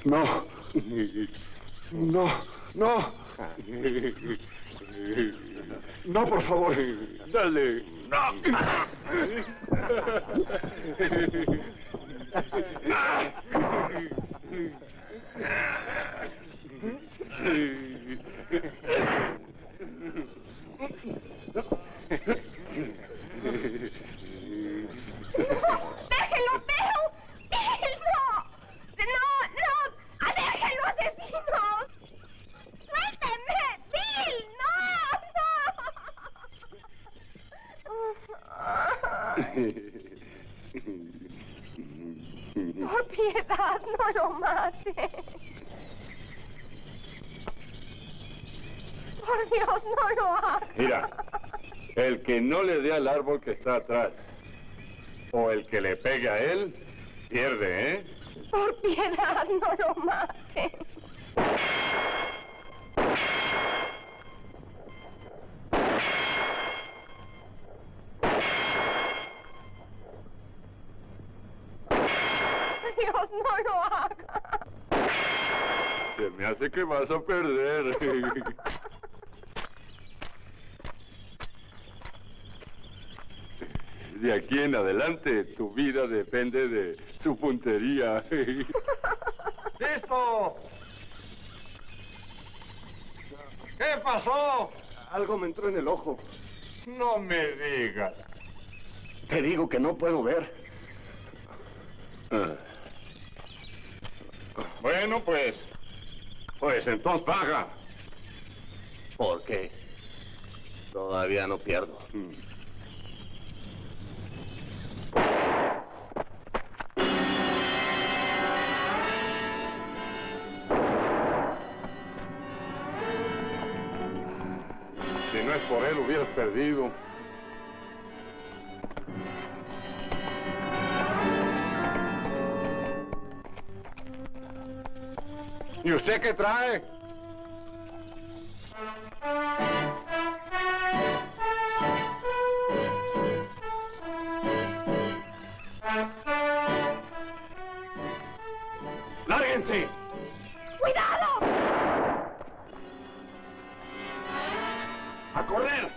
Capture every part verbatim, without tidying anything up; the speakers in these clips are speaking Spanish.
No. No, no. No, por favor. Dale. No. ¡Déjenlo, Bill! ¡Bill, no! ¡No, no! ¡Déjenlo, asesinos! ¡Suélteme! ¡Bill, no, no! Por piedad, no lo mates. Por Dios, no lo hagas. Mira, el que no le dé al árbol que está atrás, o el que le pegue a él, pierde, ¿eh? Por piedad, no lo mates. Dios, no lo haga. Se me hace que vas a perder. De aquí en adelante, tu vida depende de su puntería. ¡Listo! ¿Qué pasó? Algo me entró en el ojo. No me digas. Te digo que no puedo ver. Bueno, pues... Pues entonces paga. ¿Por qué? Todavía no pierdo. Mm. Si no es por él, hubieras perdido. ¿Y usted qué trae? ¡Lárguense! ¡Cuidado! ¡A correr!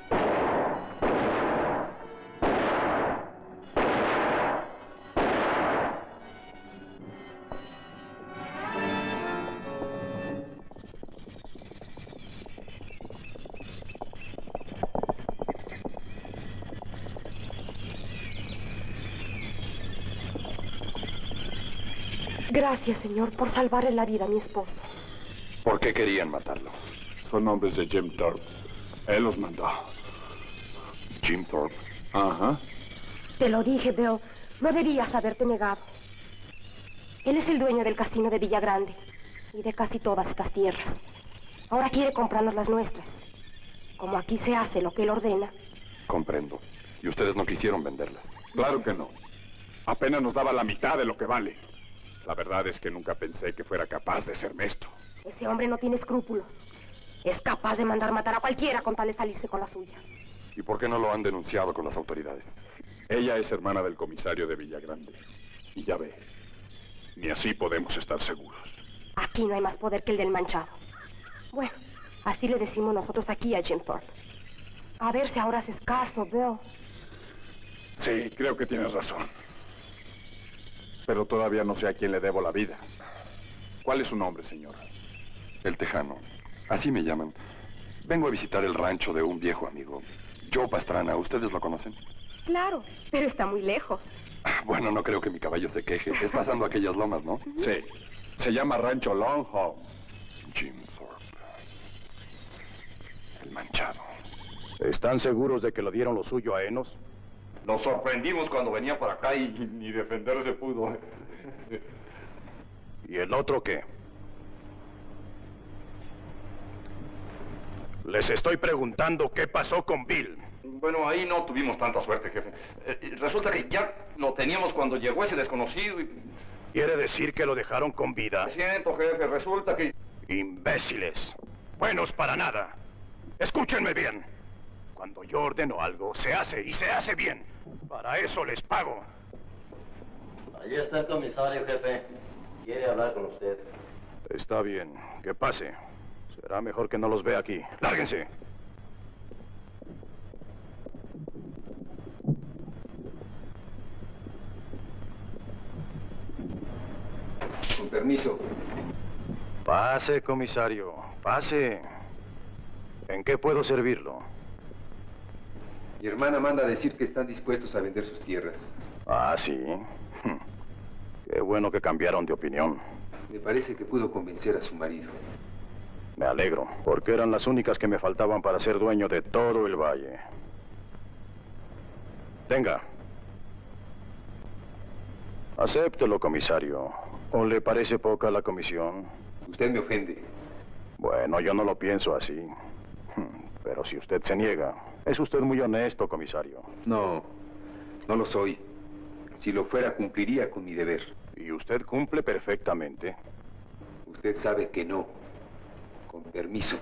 Gracias, señor, por salvarle la vida a mi esposo. ¿Por qué querían matarlo? Son hombres de Jim Thorpe. Él los mandó. Jim Thorpe. Ajá. Te lo dije, Bill. No debías haberte negado. Él es el dueño del casino de Villa Grande y de casi todas estas tierras. Ahora quiere comprarnos las nuestras. Como aquí se hace lo que él ordena. Comprendo. Y ustedes no quisieron venderlas. Claro que no. Apenas nos daba la mitad de lo que vale. La verdad es que nunca pensé que fuera capaz de serme esto. Ese hombre no tiene escrúpulos. Es capaz de mandar matar a cualquiera con tal de salirse con la suya. ¿Y por qué no lo han denunciado con las autoridades? Ella es hermana del comisario de Villagrande. Y ya ve, ni así podemos estar seguros. Aquí no hay más poder que el del manchado. Bueno, así le decimos nosotros aquí a Jim Thorpe. A ver si ahora haces caso, Bill. Sí, creo que tienes razón. Pero todavía no sé a quién le debo la vida. ¿Cuál es su nombre, señor? El Tejano. Así me llaman. Vengo a visitar el rancho de un viejo amigo. Joe Pastrana. ¿Ustedes lo conocen? Claro, pero está muy lejos. Bueno, no creo que mi caballo se queje. Es pasando aquellas lomas, ¿no? Sí. Se llama Rancho Long Hall. Jim Thorpe. El manchado. ¿Están seguros de que lo dieron lo suyo a Enos? Nos sorprendimos cuando venía por acá y ni defenderse pudo. ¿Y el otro qué? Les estoy preguntando qué pasó con Bill. Bueno, ahí no tuvimos tanta suerte, jefe. Eh, resulta que ya lo teníamos cuando llegó ese desconocido y... ¿Quiere decir que lo dejaron con vida? Lo siento, jefe, resulta que... Imbéciles. Buenos para nada. Escúchenme bien. Cuando yo ordeno algo, se hace y se hace bien. Para eso les pago. Allí está el comisario, jefe. Quiere hablar con usted. Está bien, que pase. Será mejor que no los vea aquí. ¡Lárguense! Con permiso. Pase, comisario, pase. ¿En qué puedo servirlo? Mi hermana manda a decir que están dispuestos a vender sus tierras. Ah, sí. Qué bueno que cambiaron de opinión. Me parece que pudo convencer a su marido. Me alegro, porque eran las únicas que me faltaban para ser dueño de todo el valle. Tenga. Acéptelo, comisario. ¿O le parece poca la comisión? Usted me ofende. Bueno, yo no lo pienso así. Pero si usted se niega, es usted muy honesto, comisario. No, no lo soy. Si lo fuera, cumpliría con mi deber. Y usted cumple perfectamente. Usted sabe que no. Con permiso.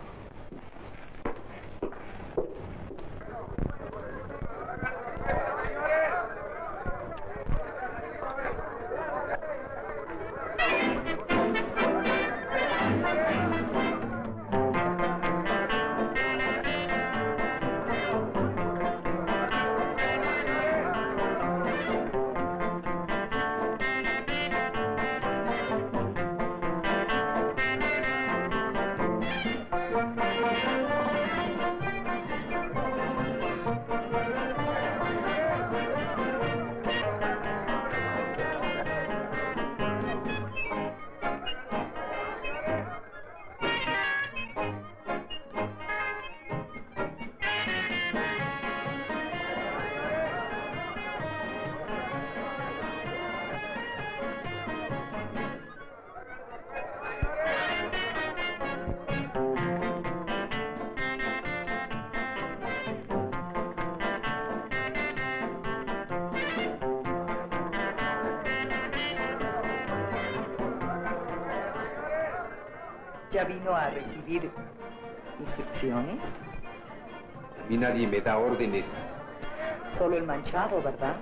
¿Ya vino a recibir instrucciones? A mí nadie me da órdenes. Solo el manchado, ¿verdad?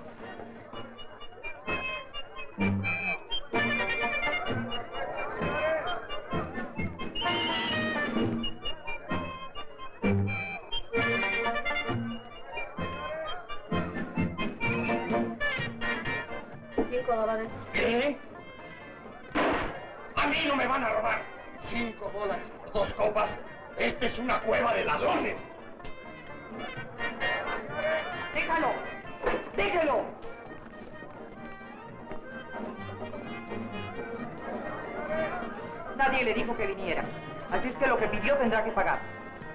Cinco dólares. ¿Qué? A mí no me van a robar. Cinco dólares por dos copas. Esta es una cueva de ladrones. ¡Déjalo! ¡Déjelo! Nadie le dijo que viniera. Así es que lo que pidió tendrá que pagar.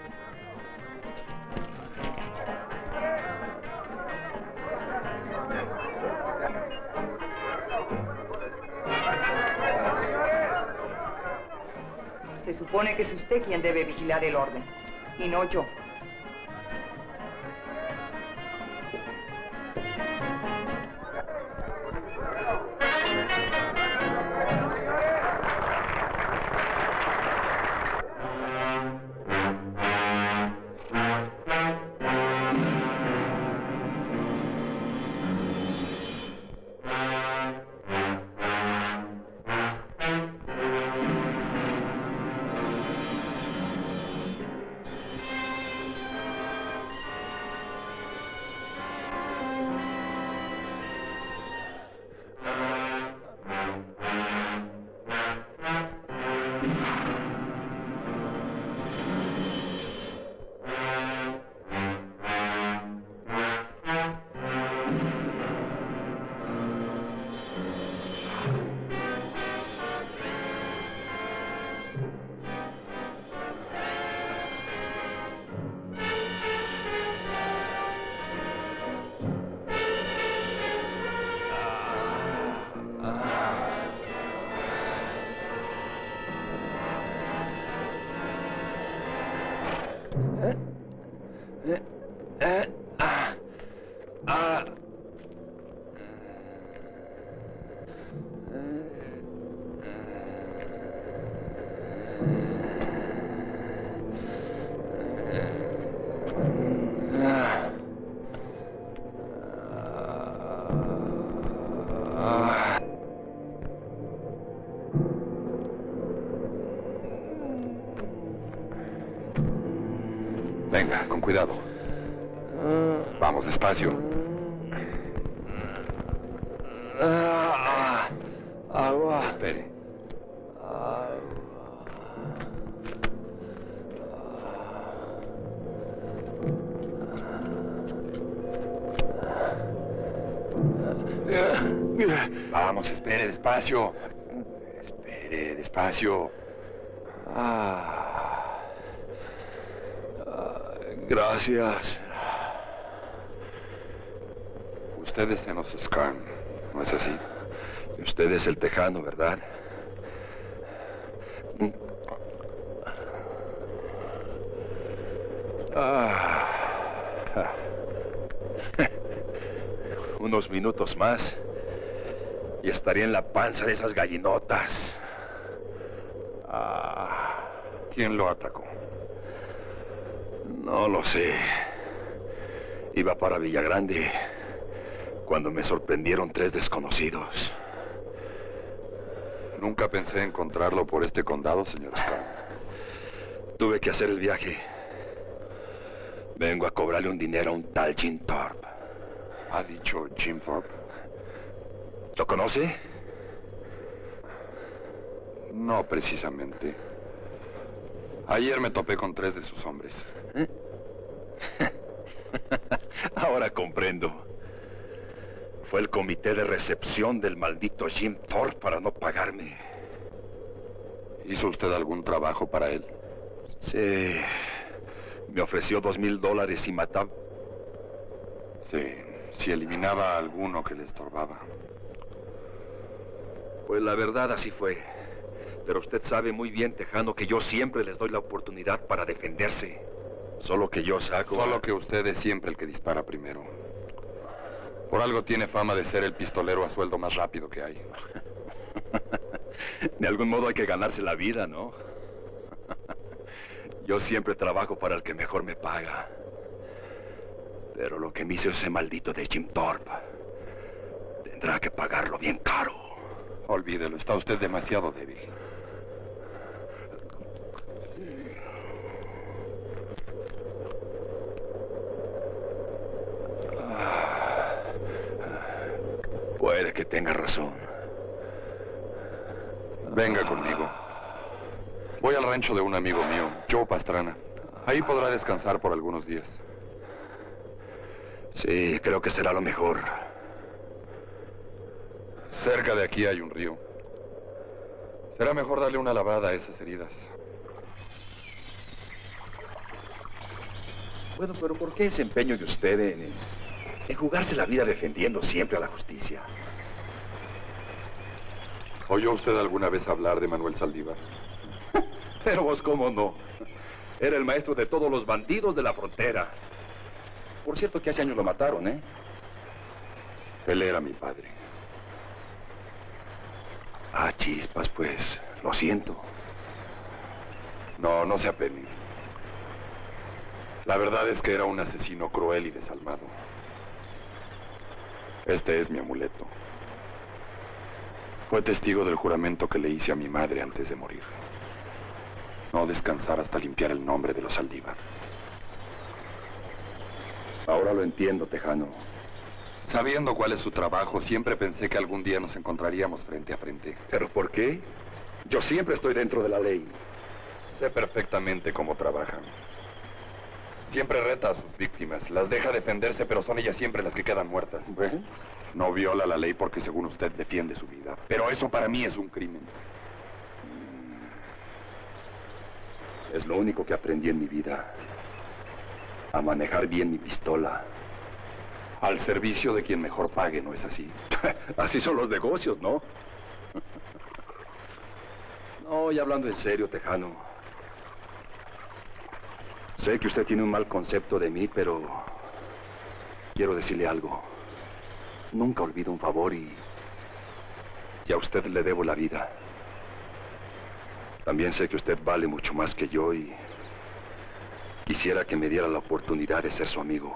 Se supone que es usted quien debe vigilar el orden, y no yo. Venga, con cuidado. Vamos, despacio. Ah, agua. Espere. Vamos, espere, despacio. Espere, despacio. Ah, ah, gracias. Usted es Enos Skarn, ¿no es así? Usted es el tejano, ¿verdad? Ah. Unos minutos más y estaría en la panza de esas gallinotas. Ah. ¿Quién lo atacó? No lo sé. Iba para Villagrande cuando me sorprendieron tres desconocidos. Nunca pensé encontrarlo por este condado, señor Skarn. Tuve que hacer el viaje. Vengo a cobrarle un dinero a un tal Jim Thorpe. ¿Ha dicho Jim Thorpe? ¿Lo conoce? No precisamente. Ayer me topé con tres de sus hombres. ¿Eh? Ahora comprendo. Fue el comité de recepción del maldito Jim Thorpe para no pagarme. ¿Hizo usted algún trabajo para él? Sí. Me ofreció dos mil dólares y mataba. Sí, si eliminaba a alguno que le estorbaba. Pues la verdad así fue. Pero usted sabe muy bien, tejano, que yo siempre les doy la oportunidad para defenderse. Solo que yo saco... Solo que usted es siempre el que dispara primero. Por algo tiene fama de ser el pistolero a sueldo más rápido que hay. De algún modo hay que ganarse la vida, ¿no? Yo siempre trabajo para el que mejor me paga. Pero lo que me hizo ese maldito de Jim Thorpe tendrá que pagarlo bien caro. Olvídelo, está usted demasiado débil. Puede que tenga razón. Venga conmigo. Voy al rancho de un amigo mío, Joe Pastrana. Ahí podrá descansar por algunos días. Sí, creo que será lo mejor. Cerca de aquí hay un río. Será mejor darle una lavada a esas heridas. Bueno, pero ¿por qué ese empeño de usted en, en jugarse la vida defendiendo siempre a la justicia? ¿Oyó usted alguna vez hablar de Manuel Saldívar? Pero vos, ¿cómo no? Era el maestro de todos los bandidos de la frontera. Por cierto que hace años lo mataron, ¿eh? Él era mi padre. Ah, chispas, pues. Lo siento. No, no se apene. La verdad es que era un asesino cruel y desalmado. Este es mi amuleto. Fue testigo del juramento que le hice a mi madre antes de morir. No descansar hasta limpiar el nombre de los Saldívar. Ahora lo entiendo, tejano. Sabiendo cuál es su trabajo, siempre pensé que algún día nos encontraríamos frente a frente. ¿Pero por qué? Yo siempre estoy dentro de la ley. Sé perfectamente cómo trabajan. Siempre reta a sus víctimas. Las deja defenderse, pero son ellas siempre las que quedan muertas. ¿Eh? No viola la ley porque, según usted, defiende su vida. Pero eso para mí es un crimen. Es lo único que aprendí en mi vida. A manejar bien mi pistola. Al servicio de quien mejor pague, ¿no es así? Así son los negocios, ¿no? No, y hablando en serio, tejano. Sé que usted tiene un mal concepto de mí, pero quiero decirle algo. Nunca olvido un favor y... y a usted le debo la vida. También sé que usted vale mucho más que yo y... quisiera que me diera la oportunidad de ser su amigo.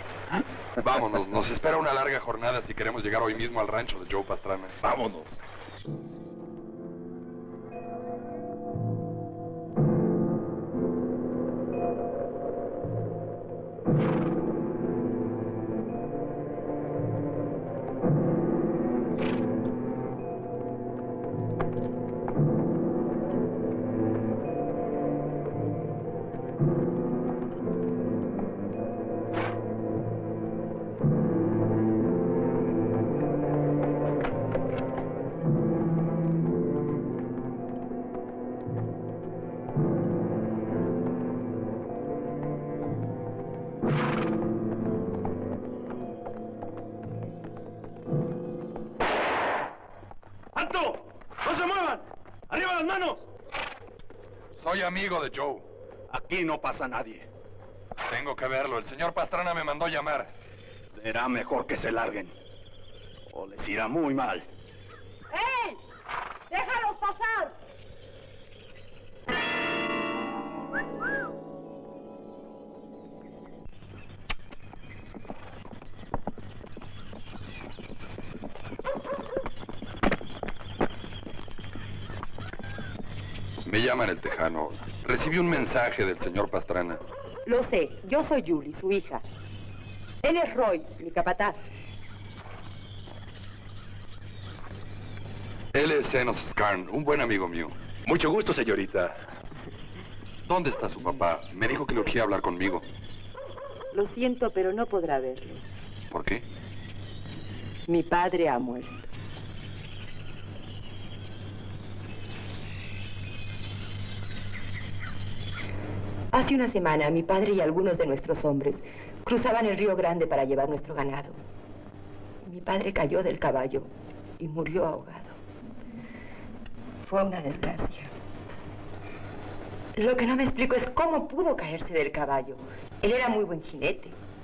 Vámonos, nos espera una larga jornada si queremos llegar hoy mismo al rancho de Joe Pastrana. Vámonos. Soy amigo de Joe. Aquí no pasa nadie. Tengo que verlo. El señor Pastrana me mandó llamar. Será mejor que se larguen. O les irá muy mal. ¡Ey! ¡Déjalos pasar! Me llaman el Tejano. Recibí un mensaje del señor Pastrana. Lo sé. Yo soy Julie, su hija. Él es Roy, mi capataz. Él es Enos Scarn, un buen amigo mío. Mucho gusto, señorita. ¿Dónde está su papá? Me dijo que le urgía hablar conmigo. Lo siento, pero no podrá verlo. ¿Por qué? Mi padre ha muerto. Hace una semana, mi padre y algunos de nuestros hombres cruzaban el Río Grande para llevar nuestro ganado. Mi padre cayó del caballo y murió ahogado. Fue una desgracia. Lo que no me explico es cómo pudo caerse del caballo. Él era muy buen jinete.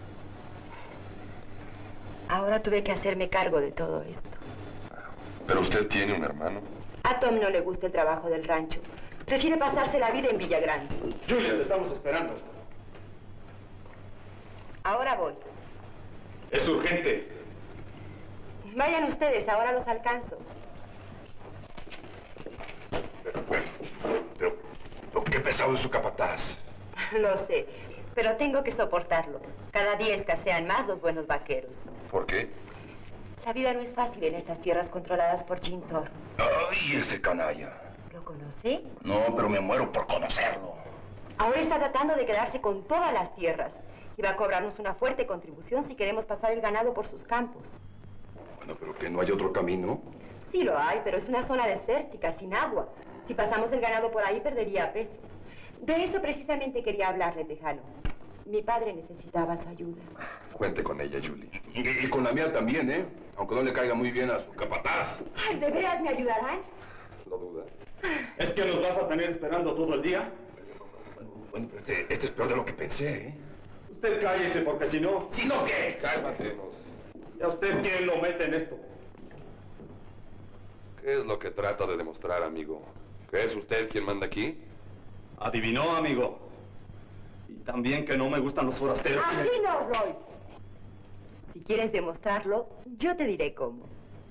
Ahora tuve que hacerme cargo de todo esto. ¿Pero usted tiene un hermano? A Tom no le gusta el trabajo del rancho. Prefiere pasarse la vida en Villa Grande. Julia, te estamos esperando. Ahora voy. Es urgente. Vayan ustedes, ahora los alcanzo. Pero, bueno, pero, pero qué pesado es su capataz. Lo sé, pero tengo que soportarlo. Cada día escasean más los buenos vaqueros. ¿Por qué? La vida no es fácil en estas tierras controladas por Jim Thorne. Ay, ese canalla. ¿Lo conoce? No, pero me muero por conocerlo. Ahora está tratando de quedarse con todas las tierras. Y va a cobrarnos una fuerte contribución si queremos pasar el ganado por sus campos. Bueno, pero que no hay otro camino. Sí lo hay, pero es una zona desértica, sin agua. Si pasamos el ganado por ahí, perdería peso. De eso precisamente quería hablarle, Tejano. Mi padre necesitaba su ayuda. Cuente con ella, Julie. Y, y con la mía también, ¿eh? Aunque no le caiga muy bien a su capataz. Ay, ¿de veras me ayudarán? No duda. ¿Es que nos vas a tener esperando todo el día? Bueno, pero este, este es peor de lo que pensé, ¿eh? Usted cállese, porque si no... ¿Si no qué? Cálmate. ¿Y a usted quién lo mete en esto? ¿Qué es lo que trata de demostrar, amigo? ¿Que es usted quien manda aquí? Adivinó, amigo. Y también que no me gustan los forasteros. Así no, Roy. Si quieres demostrarlo, yo te diré cómo.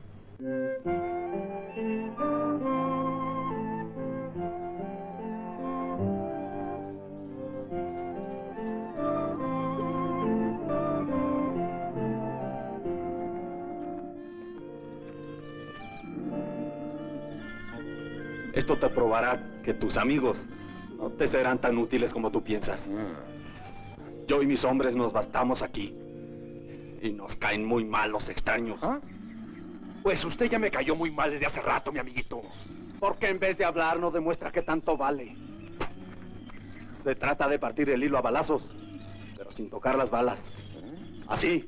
Esto te probará que tus amigos no te serán tan útiles como tú piensas. Yo y mis hombres nos bastamos aquí. Y nos caen muy mal los extraños. ¿Ah? Pues usted ya me cayó muy mal desde hace rato, mi amiguito. Porque en vez de hablar no demuestra qué tanto vale. Se trata de partir el hilo a balazos, pero sin tocar las balas. Así.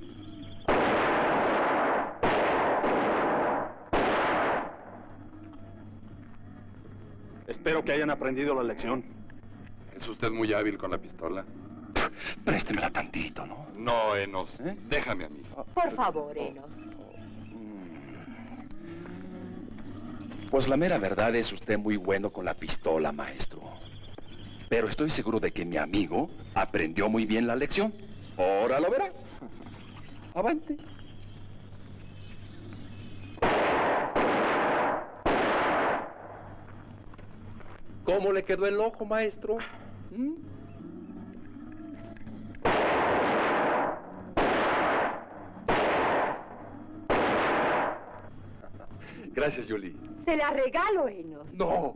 Espero que hayan aprendido la lección. ¿Es usted muy hábil con la pistola? Préstemela tantito, ¿no? No, Enos. ¿Eh? Déjame a mí. Por favor, Enos. Pues la mera verdad es usted muy bueno con la pistola, maestro. Pero estoy seguro de que mi amigo aprendió muy bien la lección. Ahora lo verá. Avante. ¿Cómo le quedó el ojo, maestro? ¿Mm? Gracias, Julie. Se la regalo, Enos. No.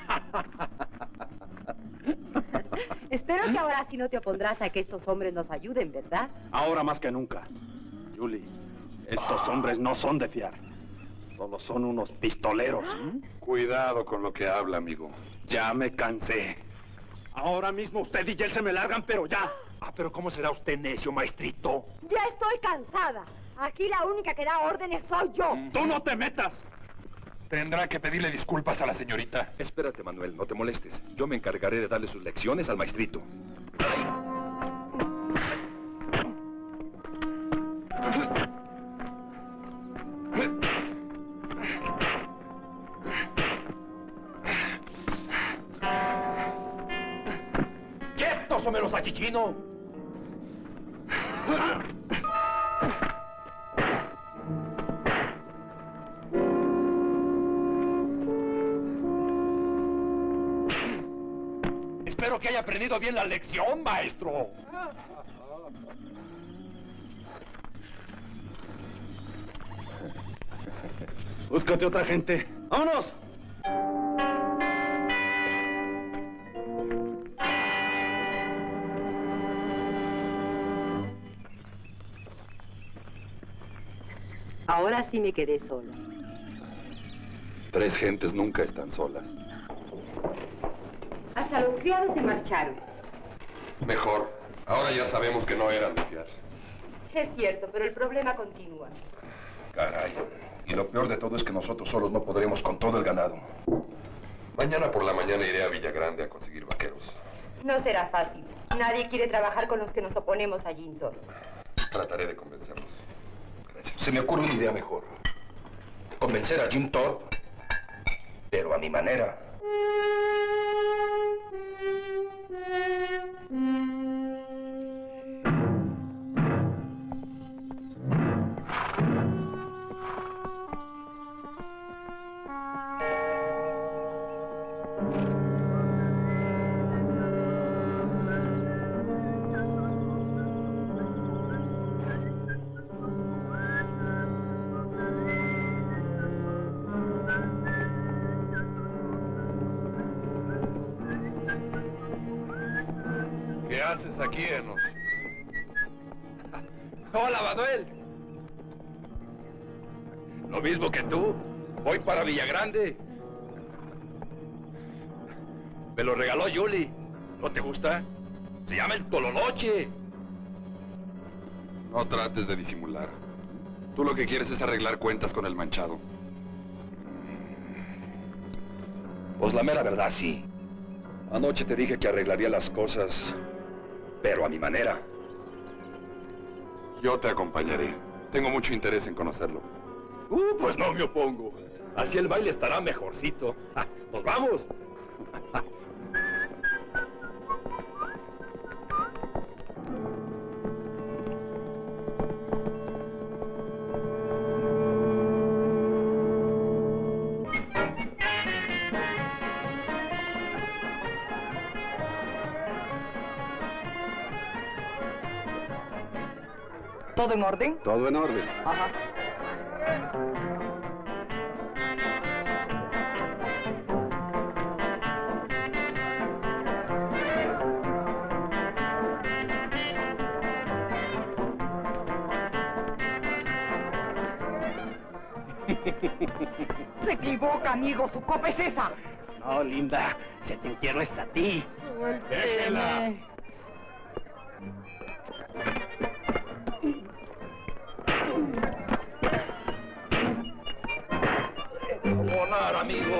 Espero que ahora sí no te opondrás a que estos hombres nos ayuden, ¿verdad? Ahora más que nunca. Julie, estos hombres no son de fiar. Solo son unos pistoleros. ¿Mm? Cuidado con lo que habla, amigo. Ya me cansé. Ahora mismo usted y él se me largan, pero ya. Ah, pero ¿cómo será usted necio, maestrito? Ya estoy cansada. Aquí la única que da órdenes soy yo. ¡Tú no te metas! Tendrá que pedirle disculpas a la señorita. Espérate, Manuel, no te molestes. Yo me encargaré de darle sus lecciones al maestrito. ¡Ay! ¡Quietos, homero salchichino! Espero que haya aprendido bien la lección, maestro. Búscate otra gente. ¡Vámonos! Ahora sí me quedé sola. Tres gentes nunca están solas. Hasta los criados se marcharon. Mejor. Ahora ya sabemos que no eran de fiar. Es cierto, pero el problema continúa. Caray. Y lo peor de todo es que nosotros solos no podremos con todo el ganado. Mañana por la mañana iré a Villagrande a conseguir vaqueros. No será fácil. Nadie quiere trabajar con los que nos oponemos a Jintor. Trataré de convencerlos. Gracias. Se me ocurre una idea mejor. Convencer a Jim Thorpe, pero a mi manera. ¿Qué haces aquí, Enos? Hola, Manuel. Lo mismo que tú. Voy para Villagrande. Me lo regaló Julie. ¿No te gusta? Se llama el Tololoche. No trates de disimular. Tú lo que quieres es arreglar cuentas con el manchado. Pues la mera verdad, sí. Anoche te dije que arreglaría las cosas, pero a mi manera. Yo te acompañaré. Tengo mucho interés en conocerlo. Uh, pues no me opongo. Así el baile estará mejorcito. Ah, ¡nos vamos! ¿Todo en orden? Todo en orden. Ajá. Se equivoca, amigo. Su copa es esa. No, linda. Si te quiero es a ti. ¡Déjela! ¡Volar, amigo!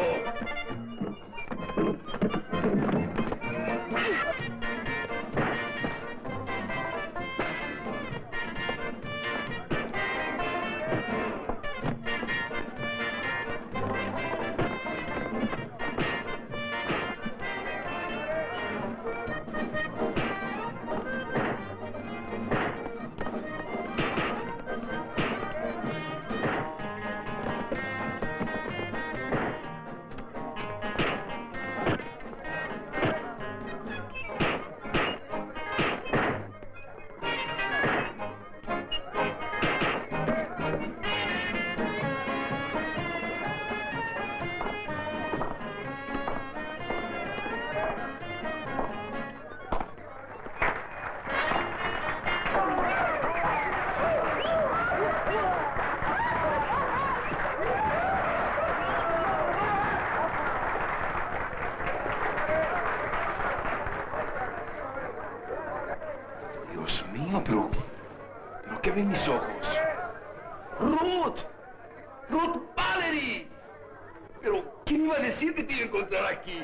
pero... ¿Pero qué ven mis ojos? ¡Ruth! ¡Ruth Valerie! Pero, ¿quién iba a decir que te iba a encontrar aquí?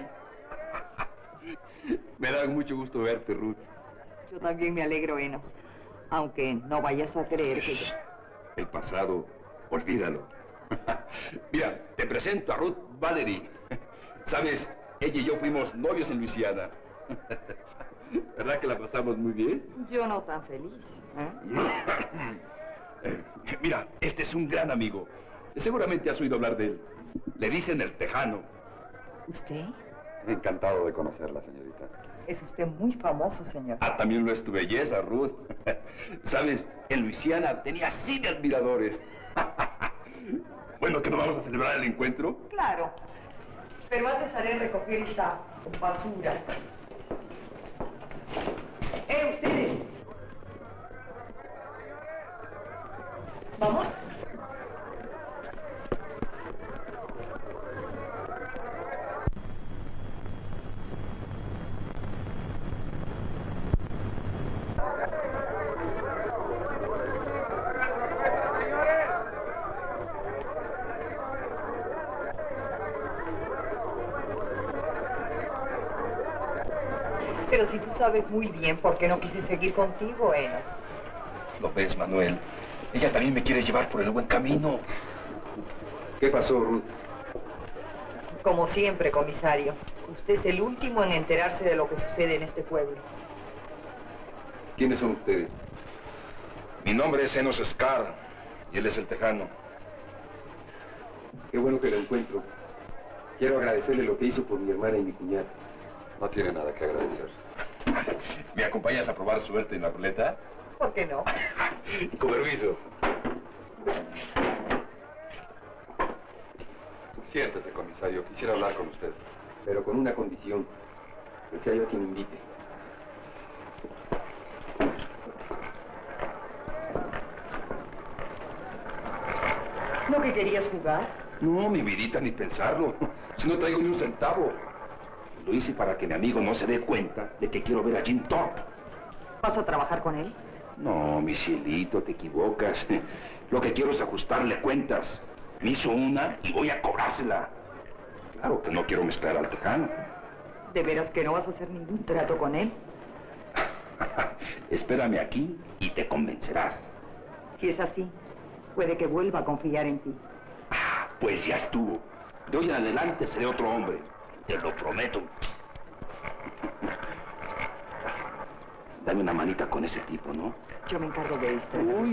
Me da mucho gusto verte, Ruth. Yo también me alegro, Enos. Aunque no vayas a creer que yo... El pasado, olvídalo. Mira, te presento a Ruth Valerie. Sabes, ella y yo fuimos novios en Luisiana. ¿Verdad que la pasamos muy bien? Yo no tan feliz, ¿eh? Eh, Mira, este es un gran amigo. Seguramente has oído hablar de él. Le dicen el Tejano. ¿Usted? Encantado de conocerla, señorita. Es usted muy famoso, señor. Ah, también lo es tu belleza, Ruth. Sabes, en Luisiana tenía así de admiradores. Bueno, ¿que no vamos a celebrar el encuentro? Claro. Pero antes haré recoger esta basura. ¡Eh, ustedes! ¿Vamos? Pero si tú sabes muy bien por qué no quise seguir contigo, Enos. ¿Lo ves, Manuel? Ella también me quiere llevar por el buen camino. ¿Qué pasó, Ruth? Como siempre, comisario. Usted es el último en enterarse de lo que sucede en este pueblo. ¿Quiénes son ustedes? Mi nombre es Enos Scar y él es el Tejano. Qué bueno que lo encuentro. Quiero agradecerle lo que hizo por mi hermana y mi cuñada. No tiene nada que agradecer. ¿Me acompañas a probar suerte en la ruleta? ¿Por qué no? Con permiso. Siéntese, comisario. Quisiera hablar con usted. Pero con una condición. Que sea yo quien invite. ¿No que querías jugar? No, mi vidita, ni pensarlo. Si no traigo ni un centavo. Lo hice para que mi amigo no se dé cuenta de que quiero ver a Jim Thorpe. ¿Vas a trabajar con él? No, mi cielito, te equivocas. Lo que quiero es ajustarle cuentas. Me hizo una y voy a cobrársela. Claro que no quiero mezclar al Tejano. ¿De veras que no vas a hacer ningún trato con él? Espérame aquí y te convencerás. Si es así, puede que vuelva a confiar en ti. Ah, pues ya estuvo. De hoy en adelante seré otro hombre. Te lo prometo. Dame una manita con ese tipo, ¿no? Yo me encargo de esto. Uy.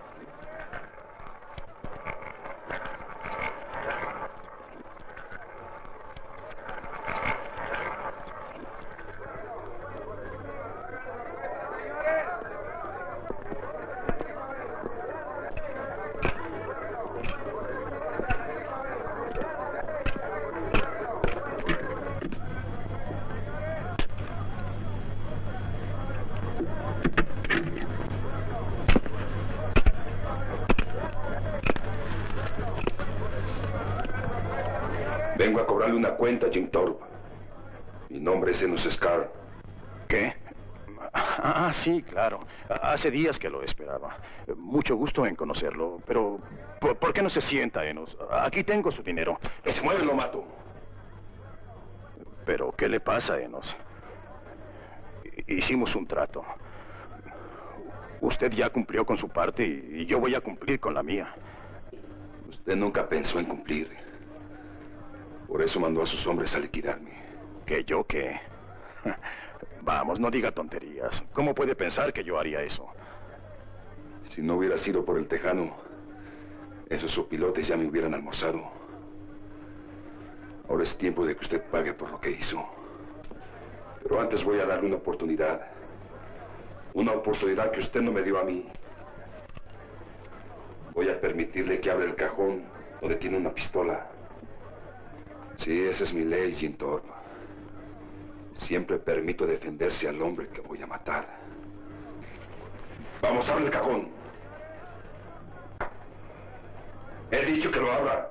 Vengo a cobrarle una cuenta a Jim Thorpe. Mi nombre es Enos Scar. ¿Qué? Ah, sí, claro. Hace días que lo esperaba. Mucho gusto en conocerlo, pero ¿por, ¿por qué no se sienta, Enos? Aquí tengo su dinero. Que se mueve, lo mato. ¿Pero qué le pasa, Enos? Hicimos un trato. Usted ya cumplió con su parte y yo voy a cumplir con la mía. Usted nunca pensó en cumplir. Por eso mandó a sus hombres a liquidarme. ¿Que yo qué? Vamos, no diga tonterías. ¿Cómo puede pensar que yo haría eso? Si no hubiera sido por el Tejano, esos opilotes ya me hubieran almorzado. Ahora es tiempo de que usted pague por lo que hizo. Pero antes voy a darle una oportunidad. Una oportunidad que usted no me dio a mí. Voy a permitirle que abra el cajón donde tiene una pistola. Sí, esa es mi ley, Jim Thorpe. Siempre permito defenderse al hombre que voy a matar. Vamos, abre el cajón. He dicho que lo abra.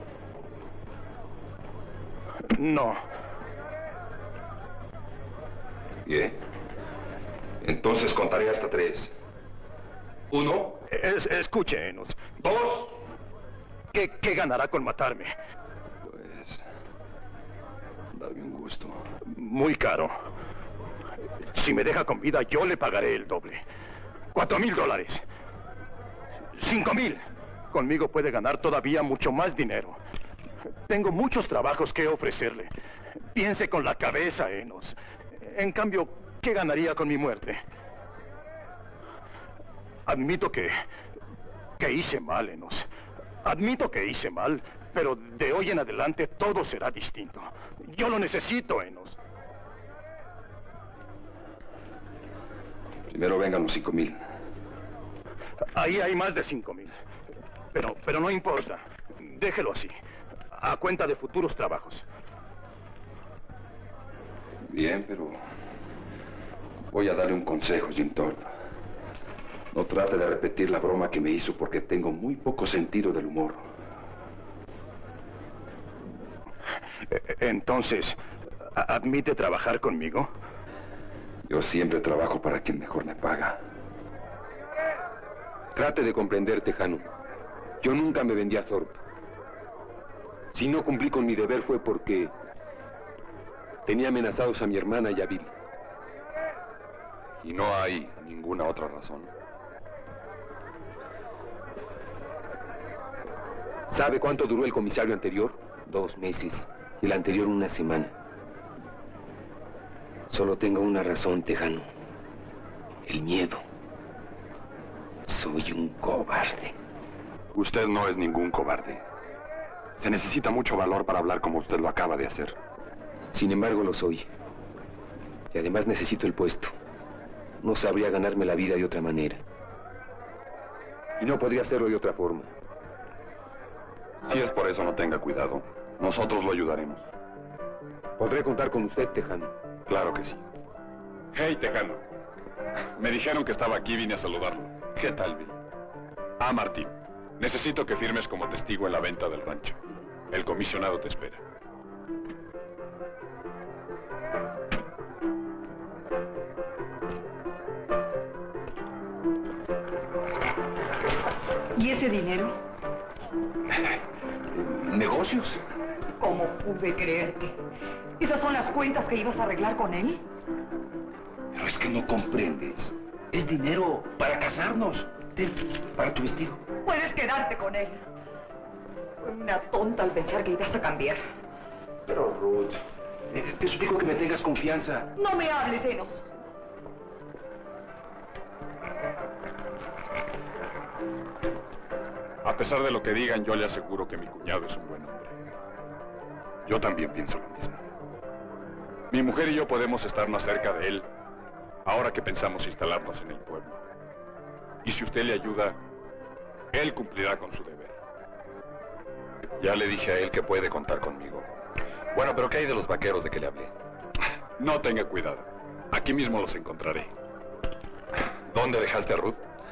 No. Bien. Entonces contaré hasta tres. Uno. Es, escuche, Enos. Dos. ¿Qué, ¿Qué ganará con matarme? Pues... darme un gusto. Muy caro. Si me deja con vida, yo le pagaré el doble. Cuatro mil dólares. Cinco mil. Conmigo puede ganar todavía mucho más dinero. Tengo muchos trabajos que ofrecerle. Piense con la cabeza, Enos. En cambio, ¿qué ganaría con mi muerte? Admito que... que hice mal, Enos. Admito que hice mal, pero de hoy en adelante todo será distinto. Yo lo necesito, Enos. Primero vengan los cinco mil. Ahí hay más de cinco mil. Pero, pero no importa. Déjelo así. A cuenta de futuros trabajos. Bien, pero... voy a darle un consejo, Jim Thorpe. No trate de repetir la broma que me hizo porque tengo muy poco sentido del humor. Entonces, ¿admite trabajar conmigo? Yo siempre trabajo para quien mejor me paga. Trate de comprender, Tejano. Yo nunca me vendí a Thorpe. Si no cumplí con mi deber fue porque tenía amenazados a mi hermana y a Bill. ¿Y no hay ninguna otra razón? ¿Sabe cuánto duró el comisario anterior? Dos meses. Y el anterior una semana. Solo tengo una razón, Tejano. El miedo. Soy un cobarde. Usted no es ningún cobarde. Se necesita mucho valor para hablar como usted lo acaba de hacer. Sin embargo, lo soy. Y además necesito el puesto. No sabría ganarme la vida de otra manera. Y no podría hacerlo de otra forma. Si es por eso, no tenga cuidado. Nosotros lo ayudaremos. ¿Podré contar con usted, Tejano? Claro que sí. Hey, Tejano. Me dijeron que estaba aquí y vine a saludarlo. ¿Qué tal, Bill? Ah, Martín. Necesito que firmes como testigo en la venta del rancho. El comisionado te espera. ¿Y ese dinero? ¿Negocios? ¿Cómo pude creerte? ¿Esas son las cuentas que ibas a arreglar con él? Pero es que no comprendes. Es dinero para casarnos. Ten, para tu vestido. Puedes quedarte con él. Fue una tonta al pensar que ibas a cambiar. Pero, Ruth, eh, te suplico que me tengas confianza. No me hables, Enos. A pesar de lo que digan, yo le aseguro que mi cuñado es un buen hombre. Yo también pienso lo mismo. Mi mujer y yo podemos estar más cerca de él ahora que pensamos instalarnos en el pueblo. Y si usted le ayuda, él cumplirá con su deber. Ya le dije a él que puede contar conmigo. Bueno, pero ¿qué hay de los vaqueros de que le hablé? No tenga cuidado. Aquí mismo los encontraré. ¿Dónde dejaste a Ruth?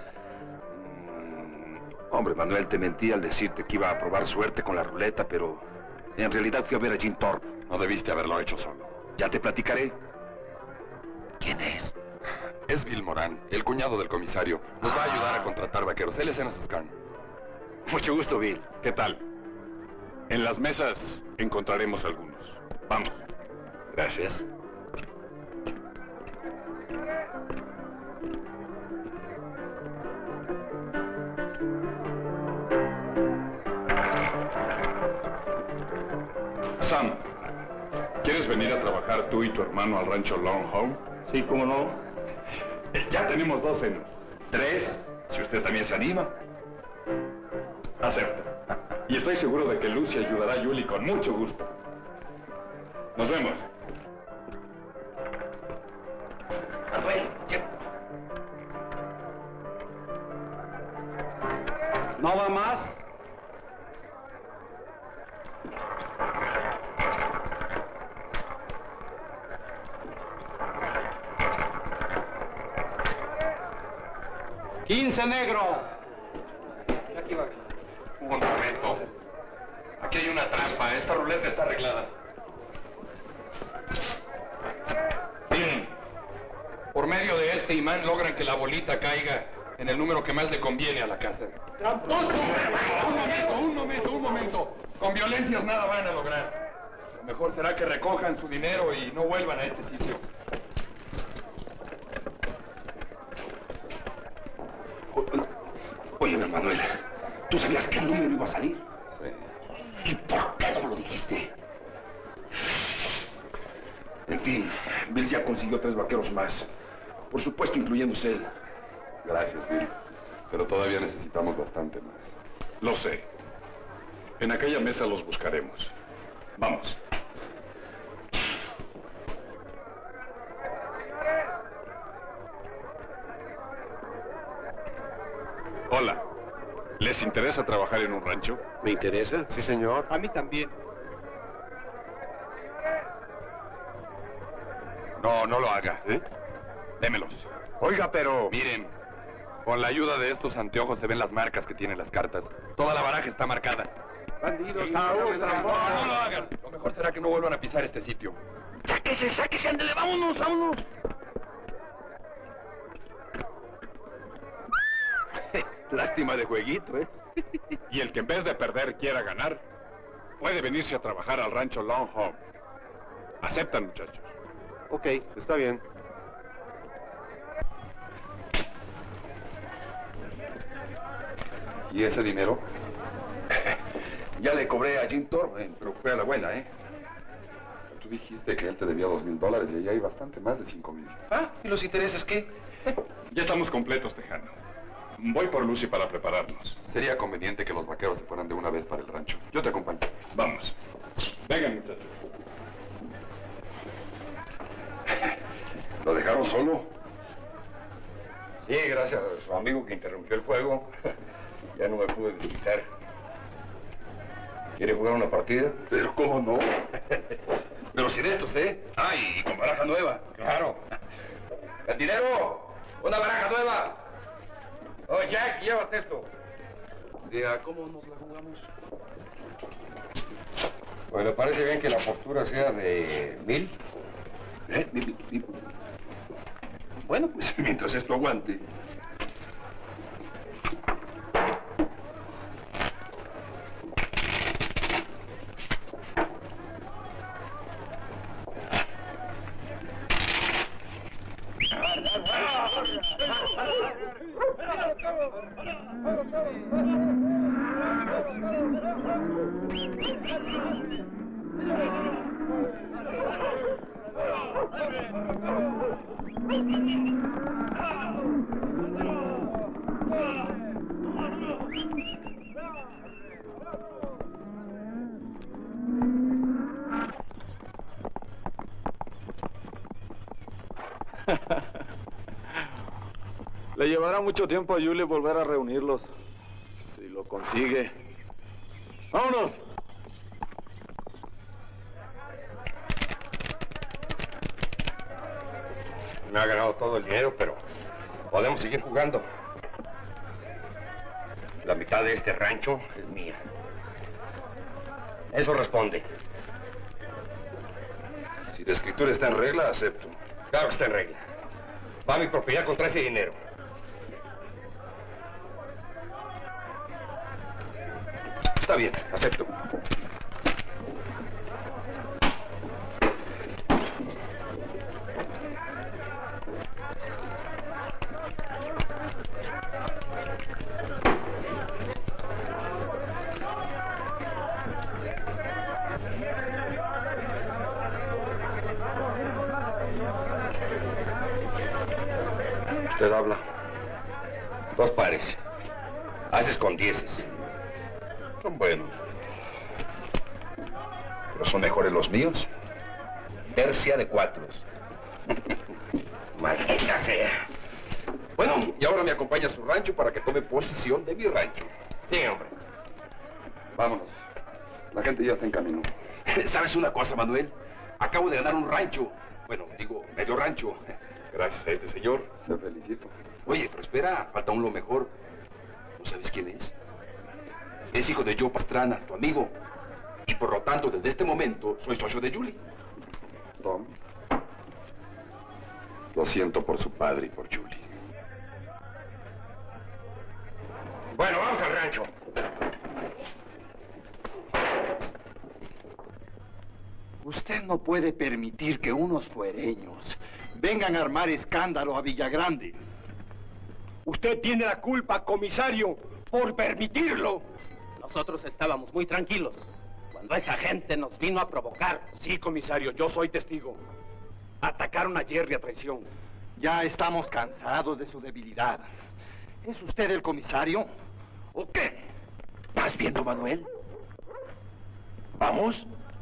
Hombre, Manuel, te mentí al decirte que iba a probar suerte con la ruleta, pero en realidad fui a ver a Jim Thorpe. No debiste haberlo hecho solo. Ya te platicaré. ¿Quién es? Es Bill Moran, el cuñado del comisario. Nos va a ayudar a contratar vaqueros. Él es Enos Scarn. Mucho gusto, Bill. ¿Qué tal? En las mesas encontraremos algunos. Vamos. Gracias. Sam, ¿quieres venir a trabajar tú y tu hermano al rancho Long Home? Sí, cómo no. Ya tenemos dos Enos. Tres, si usted también se anima. Acepto. Y estoy seguro de que Lucy ayudará a Julie con mucho gusto. Nos vemos. Manuel, ya. ¿No va más? Quince negro. Aquí va. Un momento. Aquí hay una trampa. Esta ruleta está arreglada. Bien. Por medio de este imán logran que la bolita caiga en el número que más le conviene a la casa. ¡Tramposo! Un momento, un momento, un momento. Con violencias nada van a lograr. Lo mejor será que recojan su dinero y no vuelvan a este sitio. Oye, Manuel, ¿tú sabías que el número iba a salir? Sí. ¿Y por qué no me lo dijiste? En fin, Bill ya consiguió tres vaqueros más. Por supuesto, incluyéndose él. Gracias, Bill. Pero todavía necesitamos bastante más. Lo sé. En aquella mesa los buscaremos. Vamos. Hola. ¿Les interesa trabajar en un rancho? ¿Me interesa? Sí, señor. A mí también. No, no lo haga. ¿Eh? Démelos. Oiga, pero... Miren, con la ayuda de estos anteojos se ven las marcas que tienen las cartas. Toda la baraja está marcada. Bandidos, No, no lo hagan. Lo mejor será que no vuelvan a pisar este sitio. ¡Sáquese, sáquese, ándale, vámonos, vámonos! Lástima de jueguito, ¿eh? Y el que en vez de perder quiera ganar, puede venirse a trabajar al rancho Long Home. ¿Aceptan, muchachos? Ok, está bien. ¿Y ese dinero? Ya le cobré a Jim Thorpe, pero fue a la buena, ¿eh? Tú dijiste que él te debía dos mil dólares y allá hay bastante más de cinco mil. Ah, ¿y los intereses qué? Ya estamos completos, Tejano. Voy por Lucy para prepararnos. Sería conveniente que los vaqueros se fueran de una vez para el rancho. Yo te acompaño. Vamos. Vengan, muchachos. ¿Lo dejaron solo? Sí, gracias a su amigo que interrumpió el juego. Ya no me pude desquitar. ¿Quiere jugar una partida? Pero cómo no. Pero sin estos, ¿eh? Ah, y con baraja nueva. Claro. ¡Cantinero! ¡Una baraja nueva! Oh, Jack, llévate esto. Diga, ¿cómo nos la jugamos? Pues le parece bien que la postura sea de mil. ¿Eh? Mil, mil. Bueno, pues mientras esto aguante. Le llevará mucho tiempo a Julie volver a reunirlos. Si lo consigue. ¡Vámonos! Me ha ganado todo el dinero, pero podemos seguir jugando. La mitad de este rancho es mía. Eso responde. Si la escritura está en regla, acepto. Claro que está en regla. Va a mi propiedad contra ese dinero. Está bien, acepto. Usted habla. Dos pares. Haces con dieces. Son buenos. ¿Pero son mejores los míos? Tercia de cuatros. Maldita sea. Bueno, y ahora me acompaña a su rancho para que tome posesión de mi rancho. Sí, hombre. Vámonos. La gente ya está en camino. ¿Sabes una cosa, Manuel? Acabo de ganar un rancho. Bueno, digo, medio rancho. Gracias a este señor. Te felicito. Oye, pero espera, falta aún lo mejor. ¿No sabes quién es? Es hijo de Joe Pastrana, tu amigo. Y por lo tanto, desde este momento, soy socio de Julie. Tom. Lo siento por su padre y por Julie. Bueno, vamos al rancho. Usted no puede permitir que unos fuereños vengan a armar escándalo a Villagrande. Usted tiene la culpa, comisario, por permitirlo. Nosotros estábamos muy tranquilos cuando esa gente nos vino a provocar. Sí, comisario, yo soy testigo. Atacaron a Jerry a traición. Ya estamos cansados de su debilidad. ¿Es usted el comisario? ¿O qué? ¿Vas viendo, Manuel? ¿Vamos?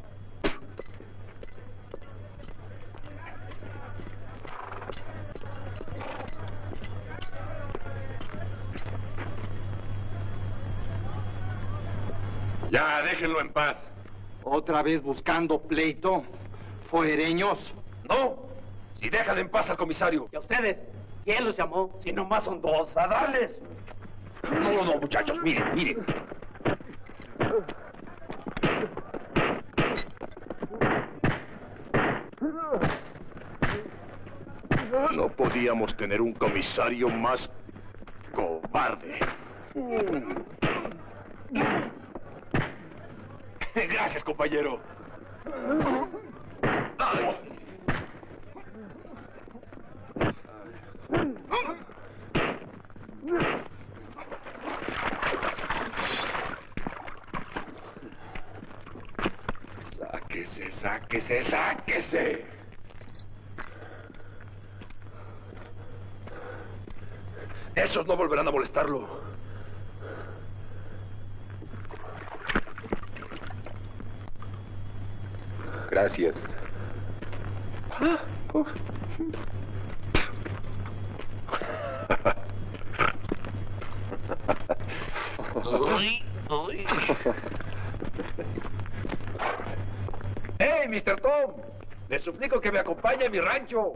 Ya, déjenlo en paz. ¿Otra vez buscando pleito? ¿Fuereños? No. Si dejan en paz al comisario. ¿Y a ustedes? ¿Quién los llamó? Si nomás son dos. ¡A darles! No, no, no, muchachos, miren, miren. No podíamos tener un comisario más cobarde. Gracias, compañero. Ay. Sáquese, sáquese, sáquese. Esos no volverán a molestarlo. Gracias. ¡Hey, mister Tom! Le suplico que me acompañe a mi rancho.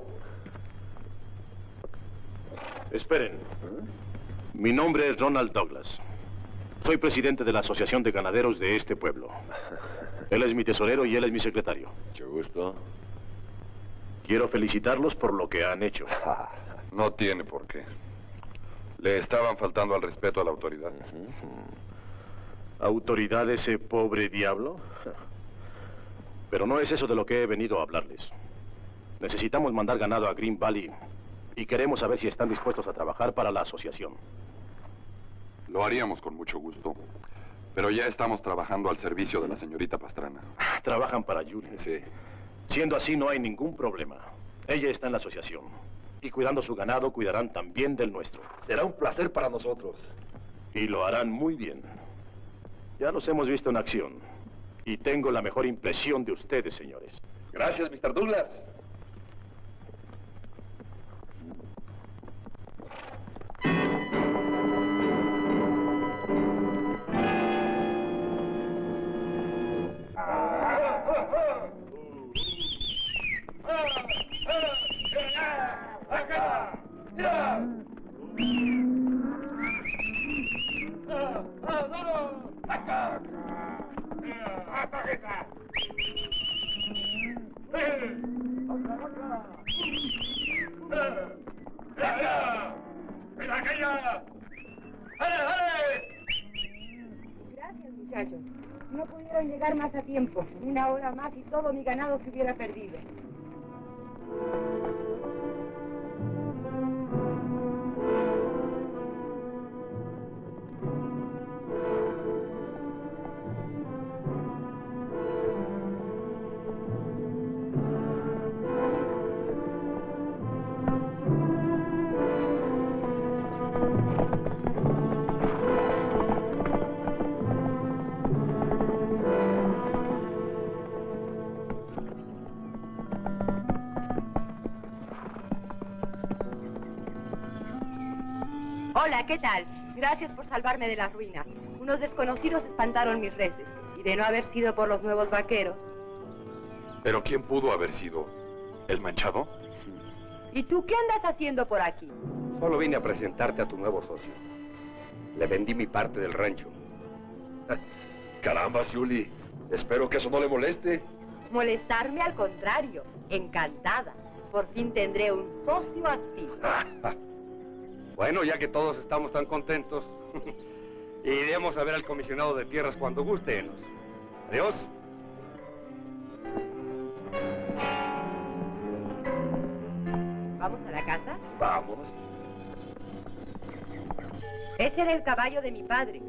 Esperen. Mi nombre es Ronald Douglas. Soy presidente de la Asociación de Ganaderos de este pueblo. Él es mi tesorero y él es mi secretario. Mucho gusto. Quiero felicitarlos por lo que han hecho. No tiene por qué. Le estaban faltando al respeto a la autoridad. ¿Autoridad ese pobre diablo? Pero no es eso de lo que he venido a hablarles. Necesitamos mandar ganado a Green Valley y queremos saber si están dispuestos a trabajar para la asociación. Lo haríamos con mucho gusto. Pero ya estamos trabajando al servicio de la señorita Pastrana. Trabajan para Julie. Sí. Siendo así, no hay ningún problema. Ella está en la asociación. Y cuidando su ganado, cuidarán también del nuestro. Será un placer para nosotros. Y lo harán muy bien. Ya los hemos visto en acción. Y tengo la mejor impresión de ustedes, señores. Gracias, mister Douglas. Gracias, muchachos. No pudieron llegar más a tiempo. Una hora más y todo mi ganado se hubiera perdido. Hola, ¿qué tal? Gracias por salvarme de las ruinas. Unos desconocidos espantaron mis reses. Y de no haber sido por los nuevos vaqueros. ¿Pero quién pudo haber sido? ¿El manchado? ¿Y tú qué andas haciendo por aquí? Solo vine a presentarte a tu nuevo socio. Le vendí mi parte del rancho. Caramba, Julie. Espero que eso no le moleste. Molestarme al contrario. Encantada. Por fin tendré un socio activo. Bueno, ya que todos estamos tan contentos, iremos a ver al comisionado de tierras cuando gusten. Adiós. ¿Vamos a la casa? Vamos. Ese era el caballo de mi padre.